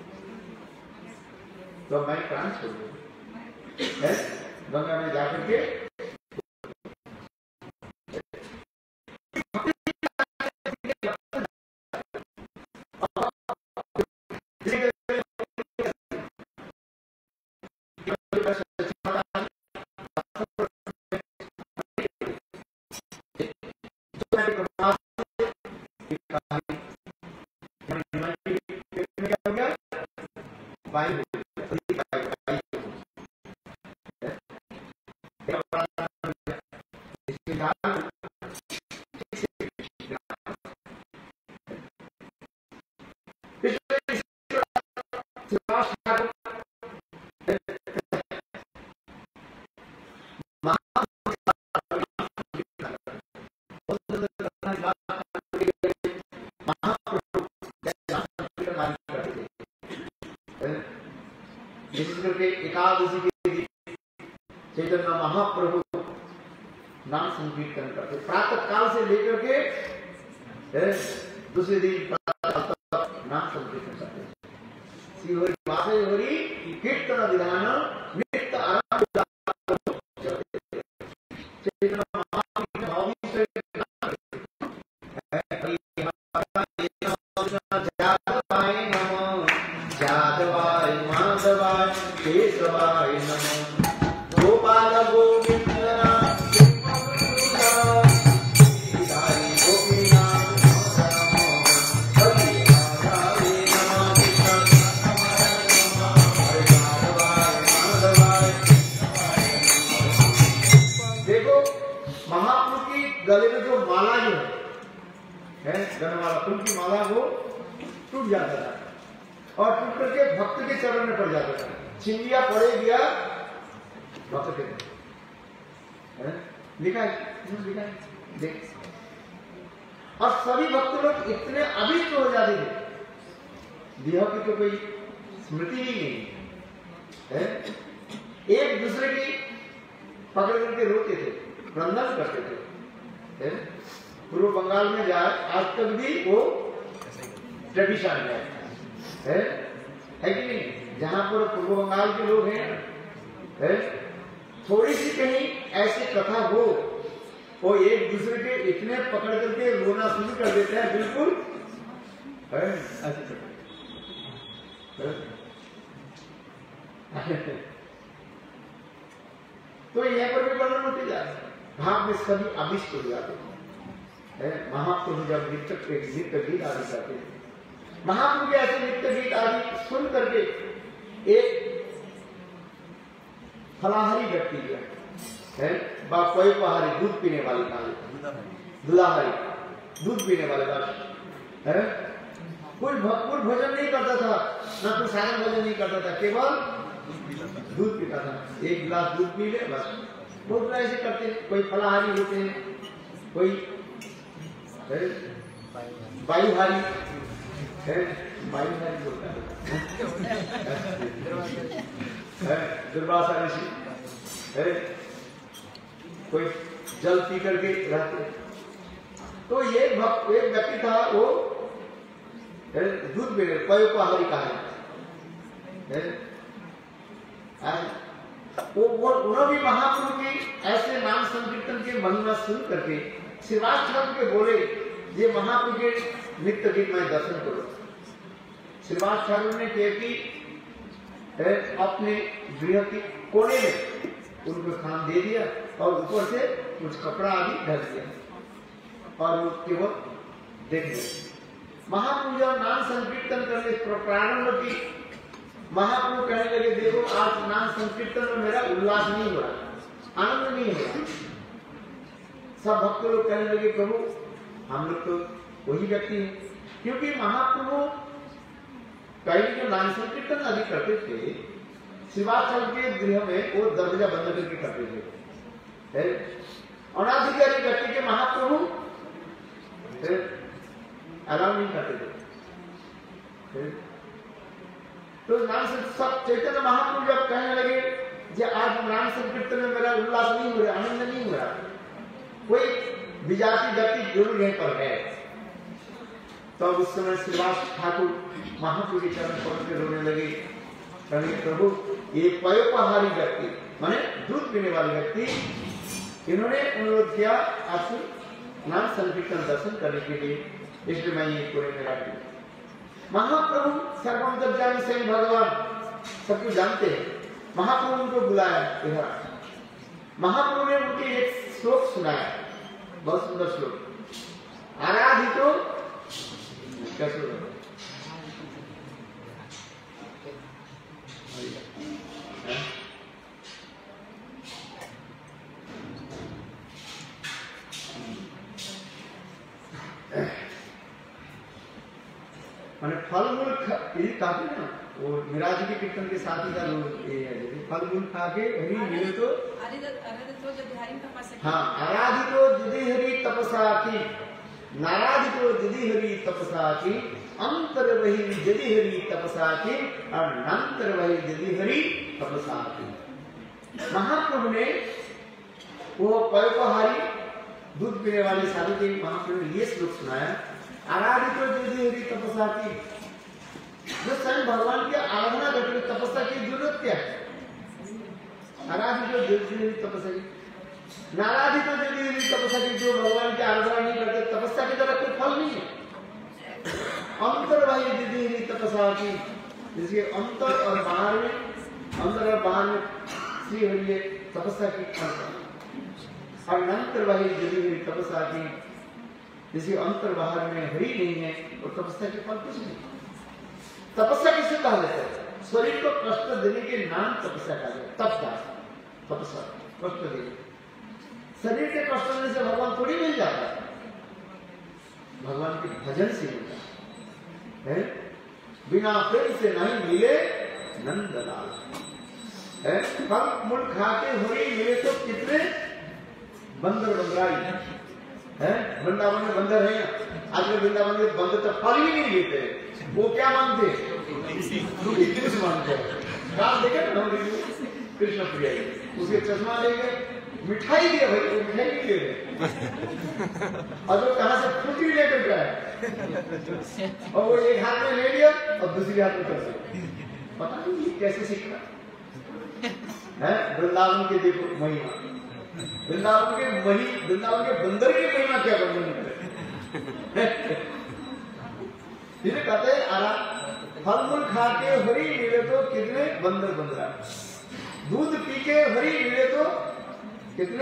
तो मैं प्राण छोड़ दिया गंगा में जाकर के एकादशी के दिन चैतन्य महाप्रभु नाम संकीर्तन करते, प्रातः काल से लेकर के दूसरे दिन प्रातः तक नाम संकीर्तन करते। श्री वासय हरि कीर्तन विधान नित्य आराम चैतन्य महाप्रभु जादवाय माधवाय केशवाय माधवाय नमः। गोपाल गोविंद गले में जो माला जो है गणमाला, फूल की माला वो टूट जाता था और टूट करके भक्त के चरण में पड़ जाता था। छिंदिया पड़े गया भक्त के लिखा है देख। और सभी भक्त लोग इतने अभिष्ट हो जाते थे, देह की तो कोई स्मृति ही नहीं है, एक दूसरे की पकड़ करके रोते थे, क्रंदन करते थे। पूर्व बंगाल में जाए आज तक भी वो ट्रेडिशन है कि नहीं? जहां पर पूर्व बंगाल के लोग हैं, थोड़ी सी कहीं ऐसी कथा हो, वो एक दूसरे के इतने पकड़ करके रोना शुरू कर देते हैं, बिल्कुल तो यहाँ पर भी वर्णन होते जा रहे हैं। भाव में सभी अभिष्ट हो जाते हैं। महाप्रभु जब नृत्य गीत आदि करते थे, महाप्रभु के ऐसे नृत्य गीत आदि सुन करके एक फलाहारी व्यक्ति जो है कोई पहाड़ी दूध पीने वाली दुलाहारी दूध पीने वाले है, कोई भरपूर भोजन नहीं करता था, ना कोई सायं भोजन नहीं करता था, केवल दूध पीता था। एक गिलास दूध पी ले बस। बहुत ऐसे करते हैं, कोई फलाहारी होते हैं, कोई वायुहारी है, वायुहारी होता है, दुर्वासा ऋषि है, कोई जल पी करके रहते। तो ये एक व्यक्ति था, वो दूध पी रहे, पयोपहारी का है। उन्होंने भी महाप्रभु की ऐसे नाम संकीर्तन के महिमा सुन करके श्रीवास ठाकुर के बोले, ये महाप्रभु के नित्य गीत में दर्शन करो। श्रीवास ठाकुर ने कहा कि अपने गृह के कोने में उनको खाना दे दिया और ऊपर से कुछ कपड़ा आदि ढक दिया और वो केवल देख लिया। महाप्रभु जब नाम संकीर्तन करने प्रारंभ की, महाप्रभु कहने लगे, देखो आज नाम संकीर्तन में मेरा उल्लास नहीं हो रहा, आनंद नहीं हो रहा। सब भक्त लोग कहने लगे, प्रभु हम लोग तो वही व्यक्ति है, क्योंकि महाप्रभु पहले जो नाम संकीर्तन आदि करते थे, शिवाचल के गृह में वो दरवाजा बंद करके करते थे। अनाधिकारी व्यक्ति के महाप्रभु अलाउ नहीं करते थे। तो नाम से सब चैतन्य महाप्रभु जब कहने लगे, जो आज नाम संकीर्तन में मेरा उल्लास नहीं हो रहा, आनंद नहीं हो रहा, कोई विजाति व्यक्ति जरूर यहीं पर है, तो उस समय श्रीवास ठाकुर महाप्रभु के चरण पकड़ के रोने लगे, कहने प्रभु ये पयोपहारी व्यक्ति माने दूध पीने वाले व्यक्ति, इन्होंने अनुरोध किया आपसे नाम संकीर्तन दर्शन करने के लिए, इसलिए मैं ये कोने में रखी। महाप्रभु सर्वम जगजानी स्वयं भगवान सब कुछ जानते हैं। महाप्रभु उनको बुलाया इधर, महाप्रभु ने उनके एक श्लोक सुनाया, बहुत सुंदर श्लोक, आराधितो कैसे मैंने फल मूल काफी ना, वो मिराज के कीर्तन के साथ ही फल मूल खा के हरी मिले तो हाँ, आराधितो यदि हरि तपसा की, नाराधितो यदि हरि तपसा की, अंतर वही यदि हरि तपसा की और नंतर वही यदि हरि तपसा की। महाप्रभु ने वो पयोपहारी दूध पीने वाले साधु के महाप्रभु ने ये श्लोक सुनाया, आराधितो यदि हरि तपसा की, जो स्वयं भगवान की आराधना करते, तपस्या की जरूरत क्या है? आराधितो यदि हरि तपसा की, नाराधितो यदि हरि तपसा की, जो भगवान की आराधना नहीं करते, तपस्या की तरह कोई फल नहीं है। अंतर भाई यदि हरि तपसा की, जिसके अंतर और बाहर में अंदर और बाहर में श्री हरि तपस्या की और अंतर बाहर जली हुई तपस्या की, जैसे अंतर बाहर में हरि नहीं है और तपस्या के फल कुछ नहीं। तपस्या किसे कहा जाता है? शरीर को कष्ट देने के नाम तपस्या कहा जाता है। तप तपस्या कष्ट देने, शरीर के कष्ट देने से भगवान थोड़ी मिल जाता है, भगवान के भजन से मिलता है। बिना प्रेम से नहीं मिले नंदलाल है। फल मूल खाते हुए मिले तो कितने बंदर बंदराई है। वृंदावन में बंदर है, आजकल वृंदावन में बंदर तो फल ही नहीं लेते, वो क्या मानते हैं? कृष्ण मानते हैं। काम देखे ना कृष्ण प्रिया, उसके चश्मा लेंगे, मिठाई दिया भाई, वो मिठाई नहीं ले रहे और जो कहां से फुटी लेकर गया और वो एक हाथ में ले लिया और दूसरी हाथ में कैसे, पता नहीं कैसे सीखना है। वृंदावन के देखो महिमा, वृंदावन के बंदर की महिमा क्या वर्णन करे। जिन्हें कहते हैं आराम फल मूल खा के हरी मिले तो कितने बंदर बंदरा, दूध पी के हरी मिले तो कितने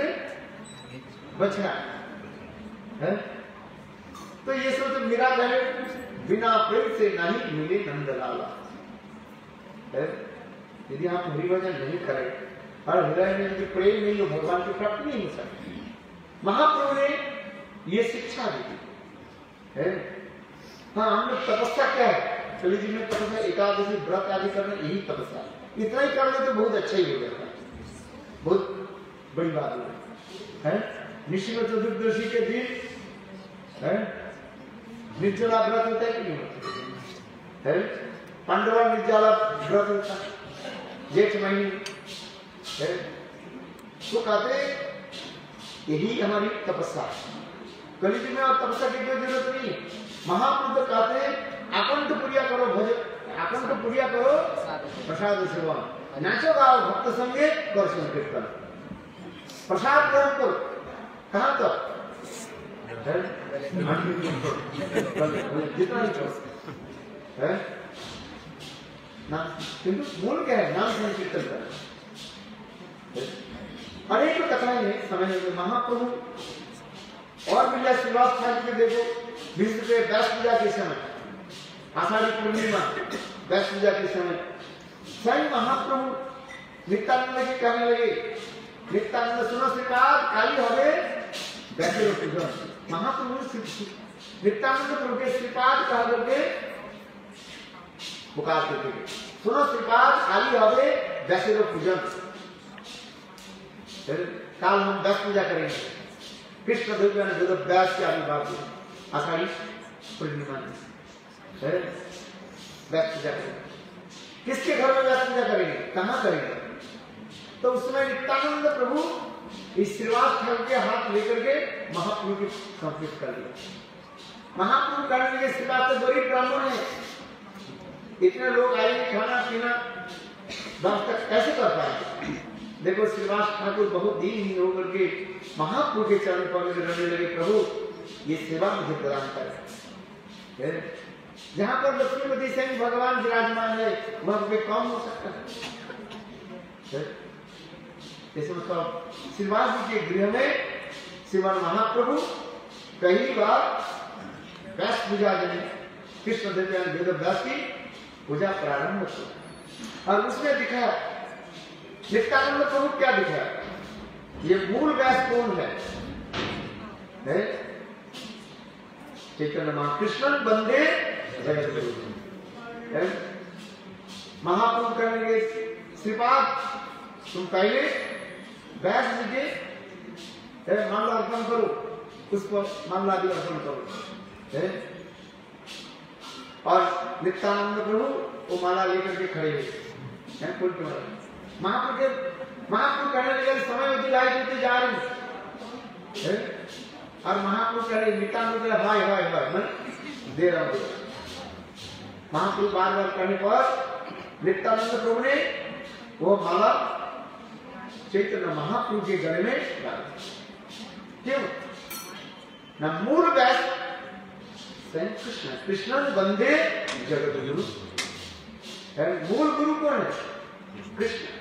बछड़ा है। तो ये सोच मेरा कहे बिना प्रेम से नहीं मिले नंदलाला है। यदि आप हरि भजन नहीं करें और हृदय में यदि प्रेम नहीं हो, भगवान की प्राप्ति नहीं हो सकती। महाप्रभु ने ये शिक्षा दी है। हाँ, हम लोग तपस्या क्या है, कली जी में तपस्या एकादशी व्रत आदि करना, यही तपस्या। इतना ही कर ले तो बहुत अच्छा ही हो जाता है, बहुत बड़ी बात है। निश्चित चतुर्दशी के दिन है निर्जला व्रत होता है कि नहीं होता है? पांडवा निर्जला व्रत होता है जेठ महीने है। तो कहते यही हमारी तपस्या। कलियुग में और तपस्या की कोई जरूरत नहीं है। महापुरुष कहते हैं आकंठ पुरिया करो, भजन आकंठ पुरिया करो, प्रसाद सेवा, नाचो गाओ, भक्त संगे कर संकीर्तन, प्रसाद ग्रहण करो। कहाँ तक? जितना है नाम, किंतु मूल क्या है? नाम संकीर्तन करना। अनेक कथाएं हैं समय में। महाप्रभु और मिला श्रीवास ठाकुर के देखो, विश्व के व्यास पूजा के समय, आषाढ़ी पूर्णिमा व्यास पूजा के समय स्वयं महाप्रभु नित्यानंद जी कहने लगे, नित्यानंद सुनो श्रीपाद काली हवे वैसे पूजन। महाप्रभु नित्यानंद प्रभु के श्रीपाद कह करके पुकारते थे, सुनो श्रीपाद काली हवे वैसे पूजन। काल हम व्यास पूजा करेंगे, कृष्ण देव ने व्यास के आविर्भाव की आषाढ़ी पूर्णिमा में व्यास पूजा करेंगे। किसके घर में व्यास पूजा करेंगे, कहां करेंगे? तो उसमें नित्यानंद प्रभु इस श्रीवास ठाकुर के हाथ लेकर के महाप्रभु की समर्पित कर दिया। महाप्रभु कहने लगे श्रीवास तो गरीब ब्राह्मण है, इतने लोग आएंगे, खाना पीना तक कैसे कर पाएंगे? देखो श्रीवास ठाकुर बहुत दीन होकर के महाप्रभु के चरण पर रहने लगे, प्रभु ये सेवा मुझे प्रदान करें। जहां पर लक्ष्मीपति सिंह भगवान विराजमान है वहां पे कौन हो सकता है? इस मतलब श्रीवास जी के गृह में श्रीमान महाप्रभु पहली बार व्यास पूजा देने कृष्ण देव वेद व्यास की पूजा प्रारंभ की और उसमें दिखा नित्यानंद प्रभु क्या दिखा, ये मूल व्यास कौन है? चैतन्य महाकृष्ण बंदे महाप्रभु कहेंगे श्रीपाद तुम पहले व्यास जी के मामला अर्पण करो, उसको मामला भी अर्पण करो। और नित्यानंद प्रभु वो माला लेकर के खड़े हुए। महाप्रभु कहने लगे समय अतिबाहित होते जा रही है और महाप्रभु कह रहे नित्यानंद भाई भाई भाई मैं दे रहा हूं। महाप्रभु बार बार कहने पर नित्यानंद प्रभु ने वो माला चैतन्य महाप्रभु के गले में डाला। क्यों? न मूल व्यास कृष्ण कृष्ण बंदे जगत गुरु, मूल गुरु कौन है? कृष्ण।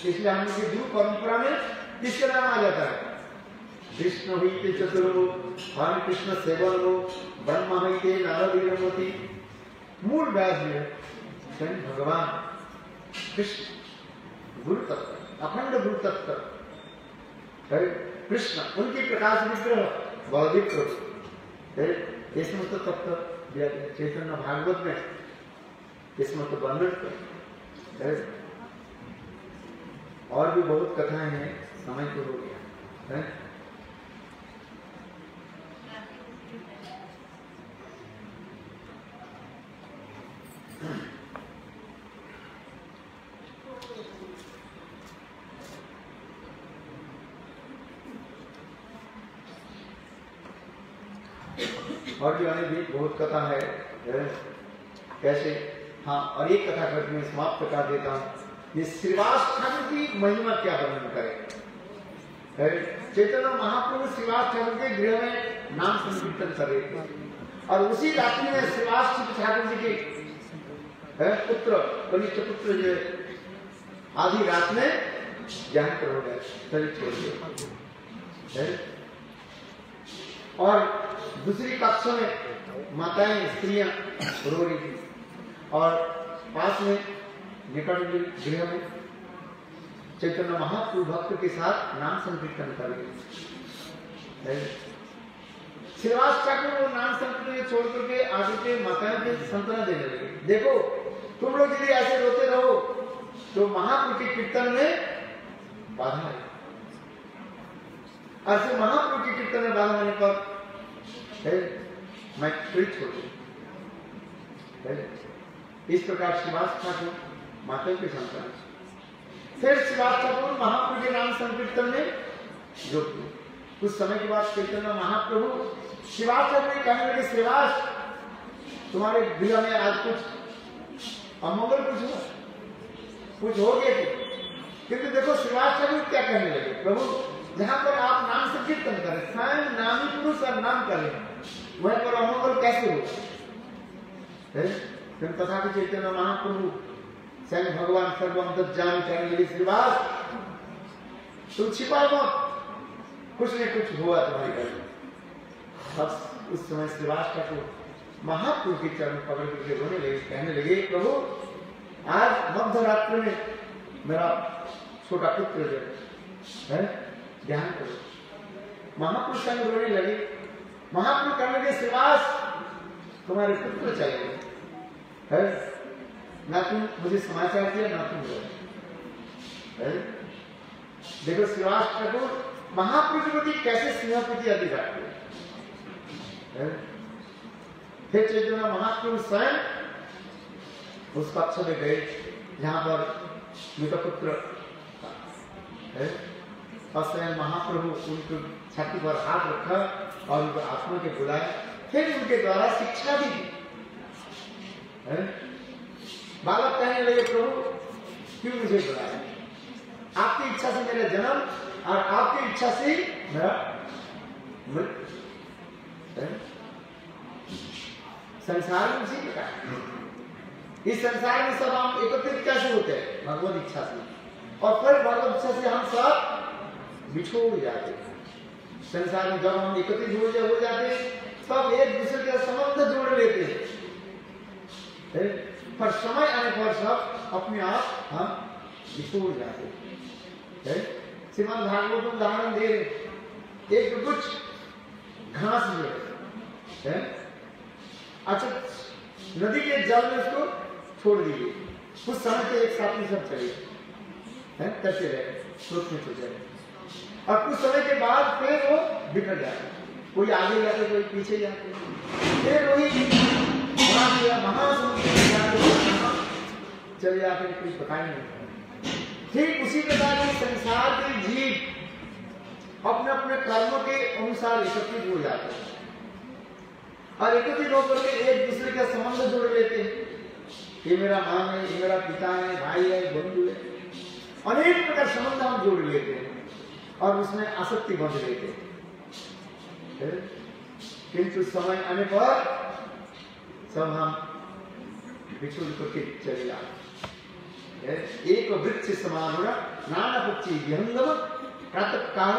इसलिए हम लोग की गुरु परंपरा में किसका नाम आ जाता है? कृष्ण हुई चतुर्भु, हरे कृष्ण सेवन हो, ब्रह्मा हुई नारदीरमती। मूल व्यास है स्वयं भगवान कृष्ण गुरु तत्व, अखंड गुरु तत्व कृष्ण, उनकी प्रकाश विग्रह बलदेव प्रभु। इसमें तो तत्व चैतन्य भागवत में इसमें तो वर्णन और भी बहुत कथाएं हैं, समय तो हो गया है। और भी आने भी बहुत कथा है कैसे। हाँ, और एक कथा करके मैं समाप्त कर देता हूँ। ये श्रीवास ठाकुर की महिमा क्या वर्णन करे। चैतन्य महाप्रभु श्रीवास ठाकुर के गृह में नाम संकीर्तन कर रहे थे और उसी रात्रि में श्रीवास ठाकुर जी के पुत्र कनिष्ठ पुत्र जो आधी रात में देहांत हो गए, शरीर छोड़ दिए। और दूसरी कक्ष में माताएं स्त्रियां रो रही थी और पास में निकट गृह में चैतन्य महाप्रभु भक्त के साथ नाम संकीर्तन कर रहे। श्रीवास ठाकुर वो नाम संकीर्तन छोड़ करके आगे के माताएं के संतना देने लगे। देखो तुम लोग यदि ऐसे रोते रहो तो महाप्रभु के कीर्तन में बाधा है। ऐसे महाप्रभु के कीर्तन में बाधा आने पर मैं फिर छोड़ दूं। इस प्रकार श्रीवास ठाकुर माता के संतान, फिर श्रीवास ठाकुर महाप्रभु के नाम संकीर्तन में जोड़ दिए। कुछ समय के बाद चैतन्य महाप्रभु श्रीवास ठाकुर कहने लगे, श्रीवास तुम्हारे गृह में आज कुछ अमंगल कुछ हो गया क्योंकि देखो श्रीवास ठाकुर क्या कहने लगे, प्रभु जहां पर आप नाम संकीर्तन करें, स्वयं नामी पुरुष और नाम करें, वहीं पर अमंगल कैसे हो। तथा चैतन्य महाप्रभु स्वयं भगवान सर्वंतर्यामी कहने लगे, श्रीवास तुम छिपा मत, कुछ न कुछ हुआ तुम्हारे घर में। बस उस समय श्रीवास ठाकुर महाप्रभु के चरण पकड़ करके रोने लगे, कहने लगे, प्रभु आज मध्य रात्रि में मेरा छोटा पुत्र जो है ध्यान करो। महाप्रभु संग रोने लगे। महाप्रभु कहने लगे, श्रीवास तुम्हारे पुत्र चले गए, ना तुम मुझे समाचार दिया ना तुम रोए। देखो श्रीवास ठाकुर महाप्रभु के प्रति कैसे स्नेहप्रति अधिकार है। फिर चैतन्य महाप्रभु स्वयं उस कक्ष में गए जहां पर उनका पुत्र है और स्वयं महाप्रभु उनकी छाती पर हाथ रखा और उनको आत्मा के बुलाए, फिर उनके द्वारा शिक्षा दी। बालक कहने लगे, प्रभु क्यों मुझे बुलाया, आपकी इच्छा से मेरा जन्म और आपकी इच्छा से मेरा मृत्यु। संसार में उसी प्रकार इस संसार में सब हम एकत्रित कैसे होते हैं, भगवत इच्छा से, और फिर भगवत इच्छा से हम सब बिछोड़ जाते हैं। संसार में जब हम एकत्रित हो जाते सब एक दूसरे के संबंध जोड़ लेते हैं, पर समय आने पर सब अपने आप हम बिछोड़ जाते हैं। श्रीमद् भागवत उदाहरण दे रहे, एक कुछ घास जो है अच्छा नदी के जल में उसको छोड़ दीजिए, कुछ समय के एक साथ में सब चले कैसे रहे स्रोत में छूट जाए, और कुछ समय के बाद फिर वो बिखर जाते, कोई आगे जाते कोई पीछे जाते, फिर वही महासमुद्र चले जाते, कुछ पता ही नहीं। ठीक उसी प्रकार के संसार के जीव अपने अपने कर्मों के अनुसार एकत्रित हो जाते हैं और एकत्रित होकर के एक दूसरे का संबंध जोड़ लेते हैं। ये मेरा माँ है, ये मेरा पिता है, भाई है, बंधु है, अनेक प्रकार संबंध हम जोड़ लेते हैं और उसमें आसक्ति बंध लेते हैं। किंतु समय आने पर सब हम बिछुड़ करके चले जाते एक वृक्ष समान नाना पक्षी विहंगम प्रातः काल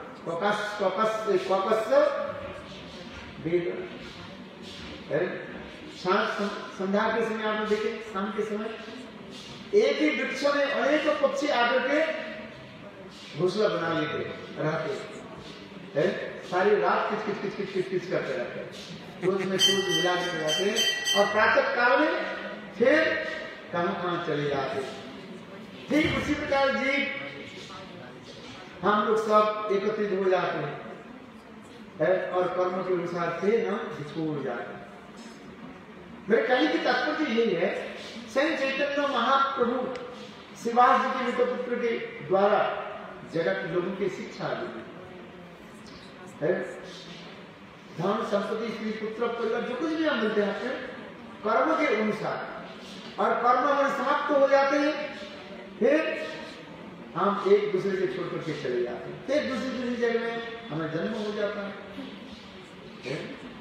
संध्या के समय आप देखे, शाम के समय एक ही वृक्ष में अनेक पक्षी आकर के घोंसला बना लेते रहते, सारी रात किच करते रहते, दूध में दूध मिला के रहते, और प्रातः काल में फिर कहां चले जाते। ठीक उसी प्रकार जी हम लोग सब एकत्रित हो जाते हैं और कर्म के अनुसार से हम बिछोड़ जाते हैं। मेरे कहने की तात्पर्य यही है, स्वयं चैतन्य महाप्रभु शिवास जी के मित्र पुत्र के द्वारा जगत लोगों की शिक्षा दी है। धन संपत्ति स्त्री पुत्र परिवार जो कुछ भी हम मिलते हैं कर्म के अनुसार, और कर्म हमारे समाप्त हो जाते हैं, फिर हम एक दूसरे से छोड़ करके चले जाते हैं, फिर दूसरी जगह में हमें जन्म हो जाता है।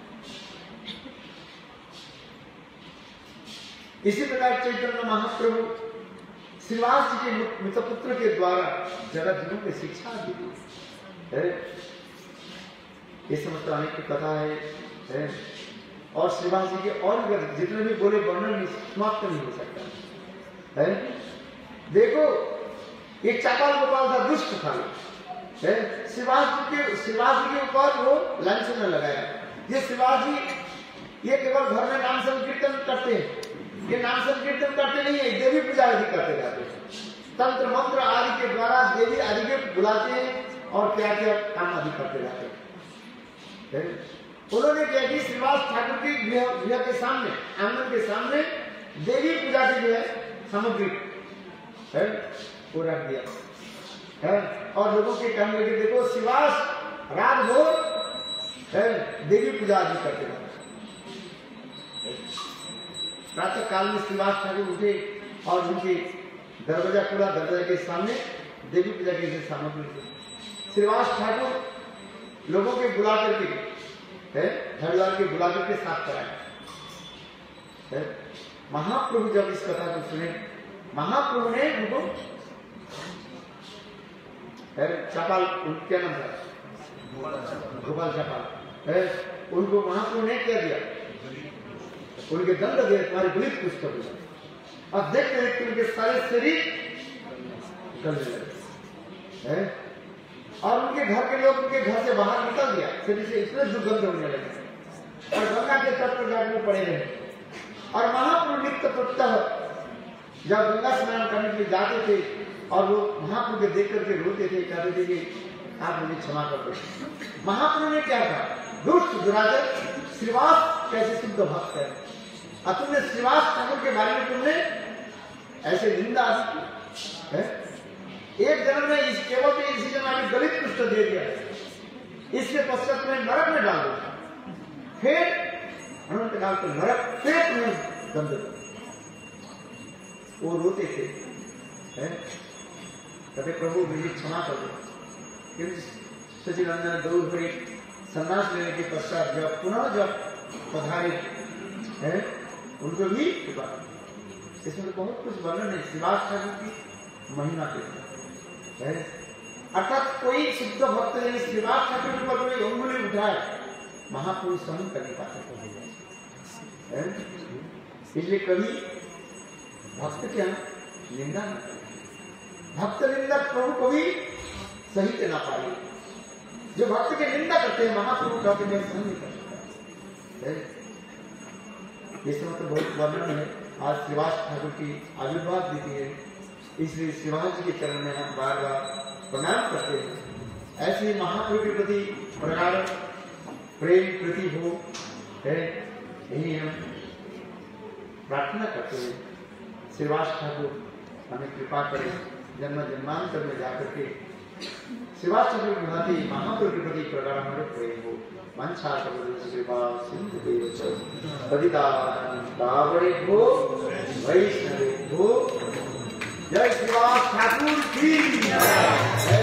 इसी प्रकार चैतन्य महाप्रभु श्रीवास जी के मित्र पुत्र के द्वारा जगत जीवों की शिक्षा दी है। ये समस्त अनेक की कथा है और श्रीवास जी के और जितने भी बोले वर्णन समाप्त नहीं हो सकता है। देखो एक चापाल गोपाल था, दुष्ट था, श्रीवास जी के ऊपर वो लांछन लगाया। ये श्रीवास जी ये केवल घर में नाम संकीर्तन करते हैं, ये नाम संकीर्तन करते नहीं है, देवी पूजा आदि करते जाते हैं, तंत्र मंत्र आदि के द्वारा देवी आदि के बुलाते हैं और क्या क्या काम आदि करते जाते हैं। उन्होंने क्या कि श्रीवास ठाकुर की गृह के सामने, आंगन के सामने देवी पूजा की जो है सामग्री है वो रख दिया है, और लोगों के कहने लगे देखो श्रीवास रात भोर देवी पूजा आदि करते हैं। प्रातः काल में श्रीवास ठाकुर उठे और उनके दरवाजा खुला, दरवाजा के सामने देवी पूजा की सामग्री थी। श्रीवास ठाकुर लोगों के बुला करके हरिद्वार के बुला करके साफ कराया। महाप्रभु जब इस कथा को सुने, महाप्रभु ने उनको चापाल, क्या नाम था, गोपाल चापाल, उनको महाप्रभु ने क्या दिया, उनके दंड दिए, तुम्हारे गलित कुछ कर दिया, और देखते देखते उनके सारे शरीर गलने लगे, और उनके घर के लोग उनके घर से बाहर निकल दिया, शरीर से इतने दुर्गंध होने लगे, और गंगा के तट पर जाकर पड़े रहे। और महाप्रभु नित्य प्रत्यह जब गंगा स्नान करने के लिए जाते थे और वो महाप्रभु के देख करके रोते थे, कहते थे कि आप मुझे क्षमा कर दो। महाप्रभु ने क्या कहा, दुष्ट दुराचार, श्रीवास कैसे शुद्ध भक्त है, और तुमने श्रीवास ठाकुर के बारे में तुमने ऐसे निंदा आदि है। एक जन्म में इस केवल पे इसी जन्म में गलित कुष्ठ दे दिया, इसके पश्चात में नरक में डाल दो, फिर अनंत काल के नरक, फिर तुम्हें दंड दो। वो रोते थे, कहते प्रभु मुझे क्षमा कर दो। क्योंकि सचिदानंद गौर हरि संन्यास लेने के पश्चात जब पुनः पधारे उनको भी कृपा। इसमें तो बहुत कुछ वर्णन है श्रीवास ठाकुर की महिमा के, अर्थात कोई शुद्ध भक्त यदि श्रीवास ठाकुर के ऊपर कोई अंगुली उठाए, महापुरुष सहन कर नहीं पाते। इसलिए कभी भक्त क्या निंदा न करे, भक्त निंदा प्रभु को भी सही के ना पाए। जो भक्त की निंदा करते हैं महाप्रभु का सहन नहीं कर सकता। ये सब तो बहुत वर्णन है। आज श्रीवास ठाकुर की आविर्भाव तिथि है, इसलिए श्रीवास जी के चरण में हम बार बार प्रणाम करते हैं। ऐसे महाप्रभु के प्रति प्रगाढ़ प्रेम प्रति हो है, यही हम प्रार्थना करते हैं। श्रीवास ठाकुर हमें कृपा करें, जन्म जन्मांतर में जाकर के श्रीवास ठाकुर की भांति महाप्रभु के प्रति प्रगाढ़ हमारे प्रेम हो। मंशा कृपा सिंधु हो वैष्णवे हो। जय श्रीवास ठाकुर की।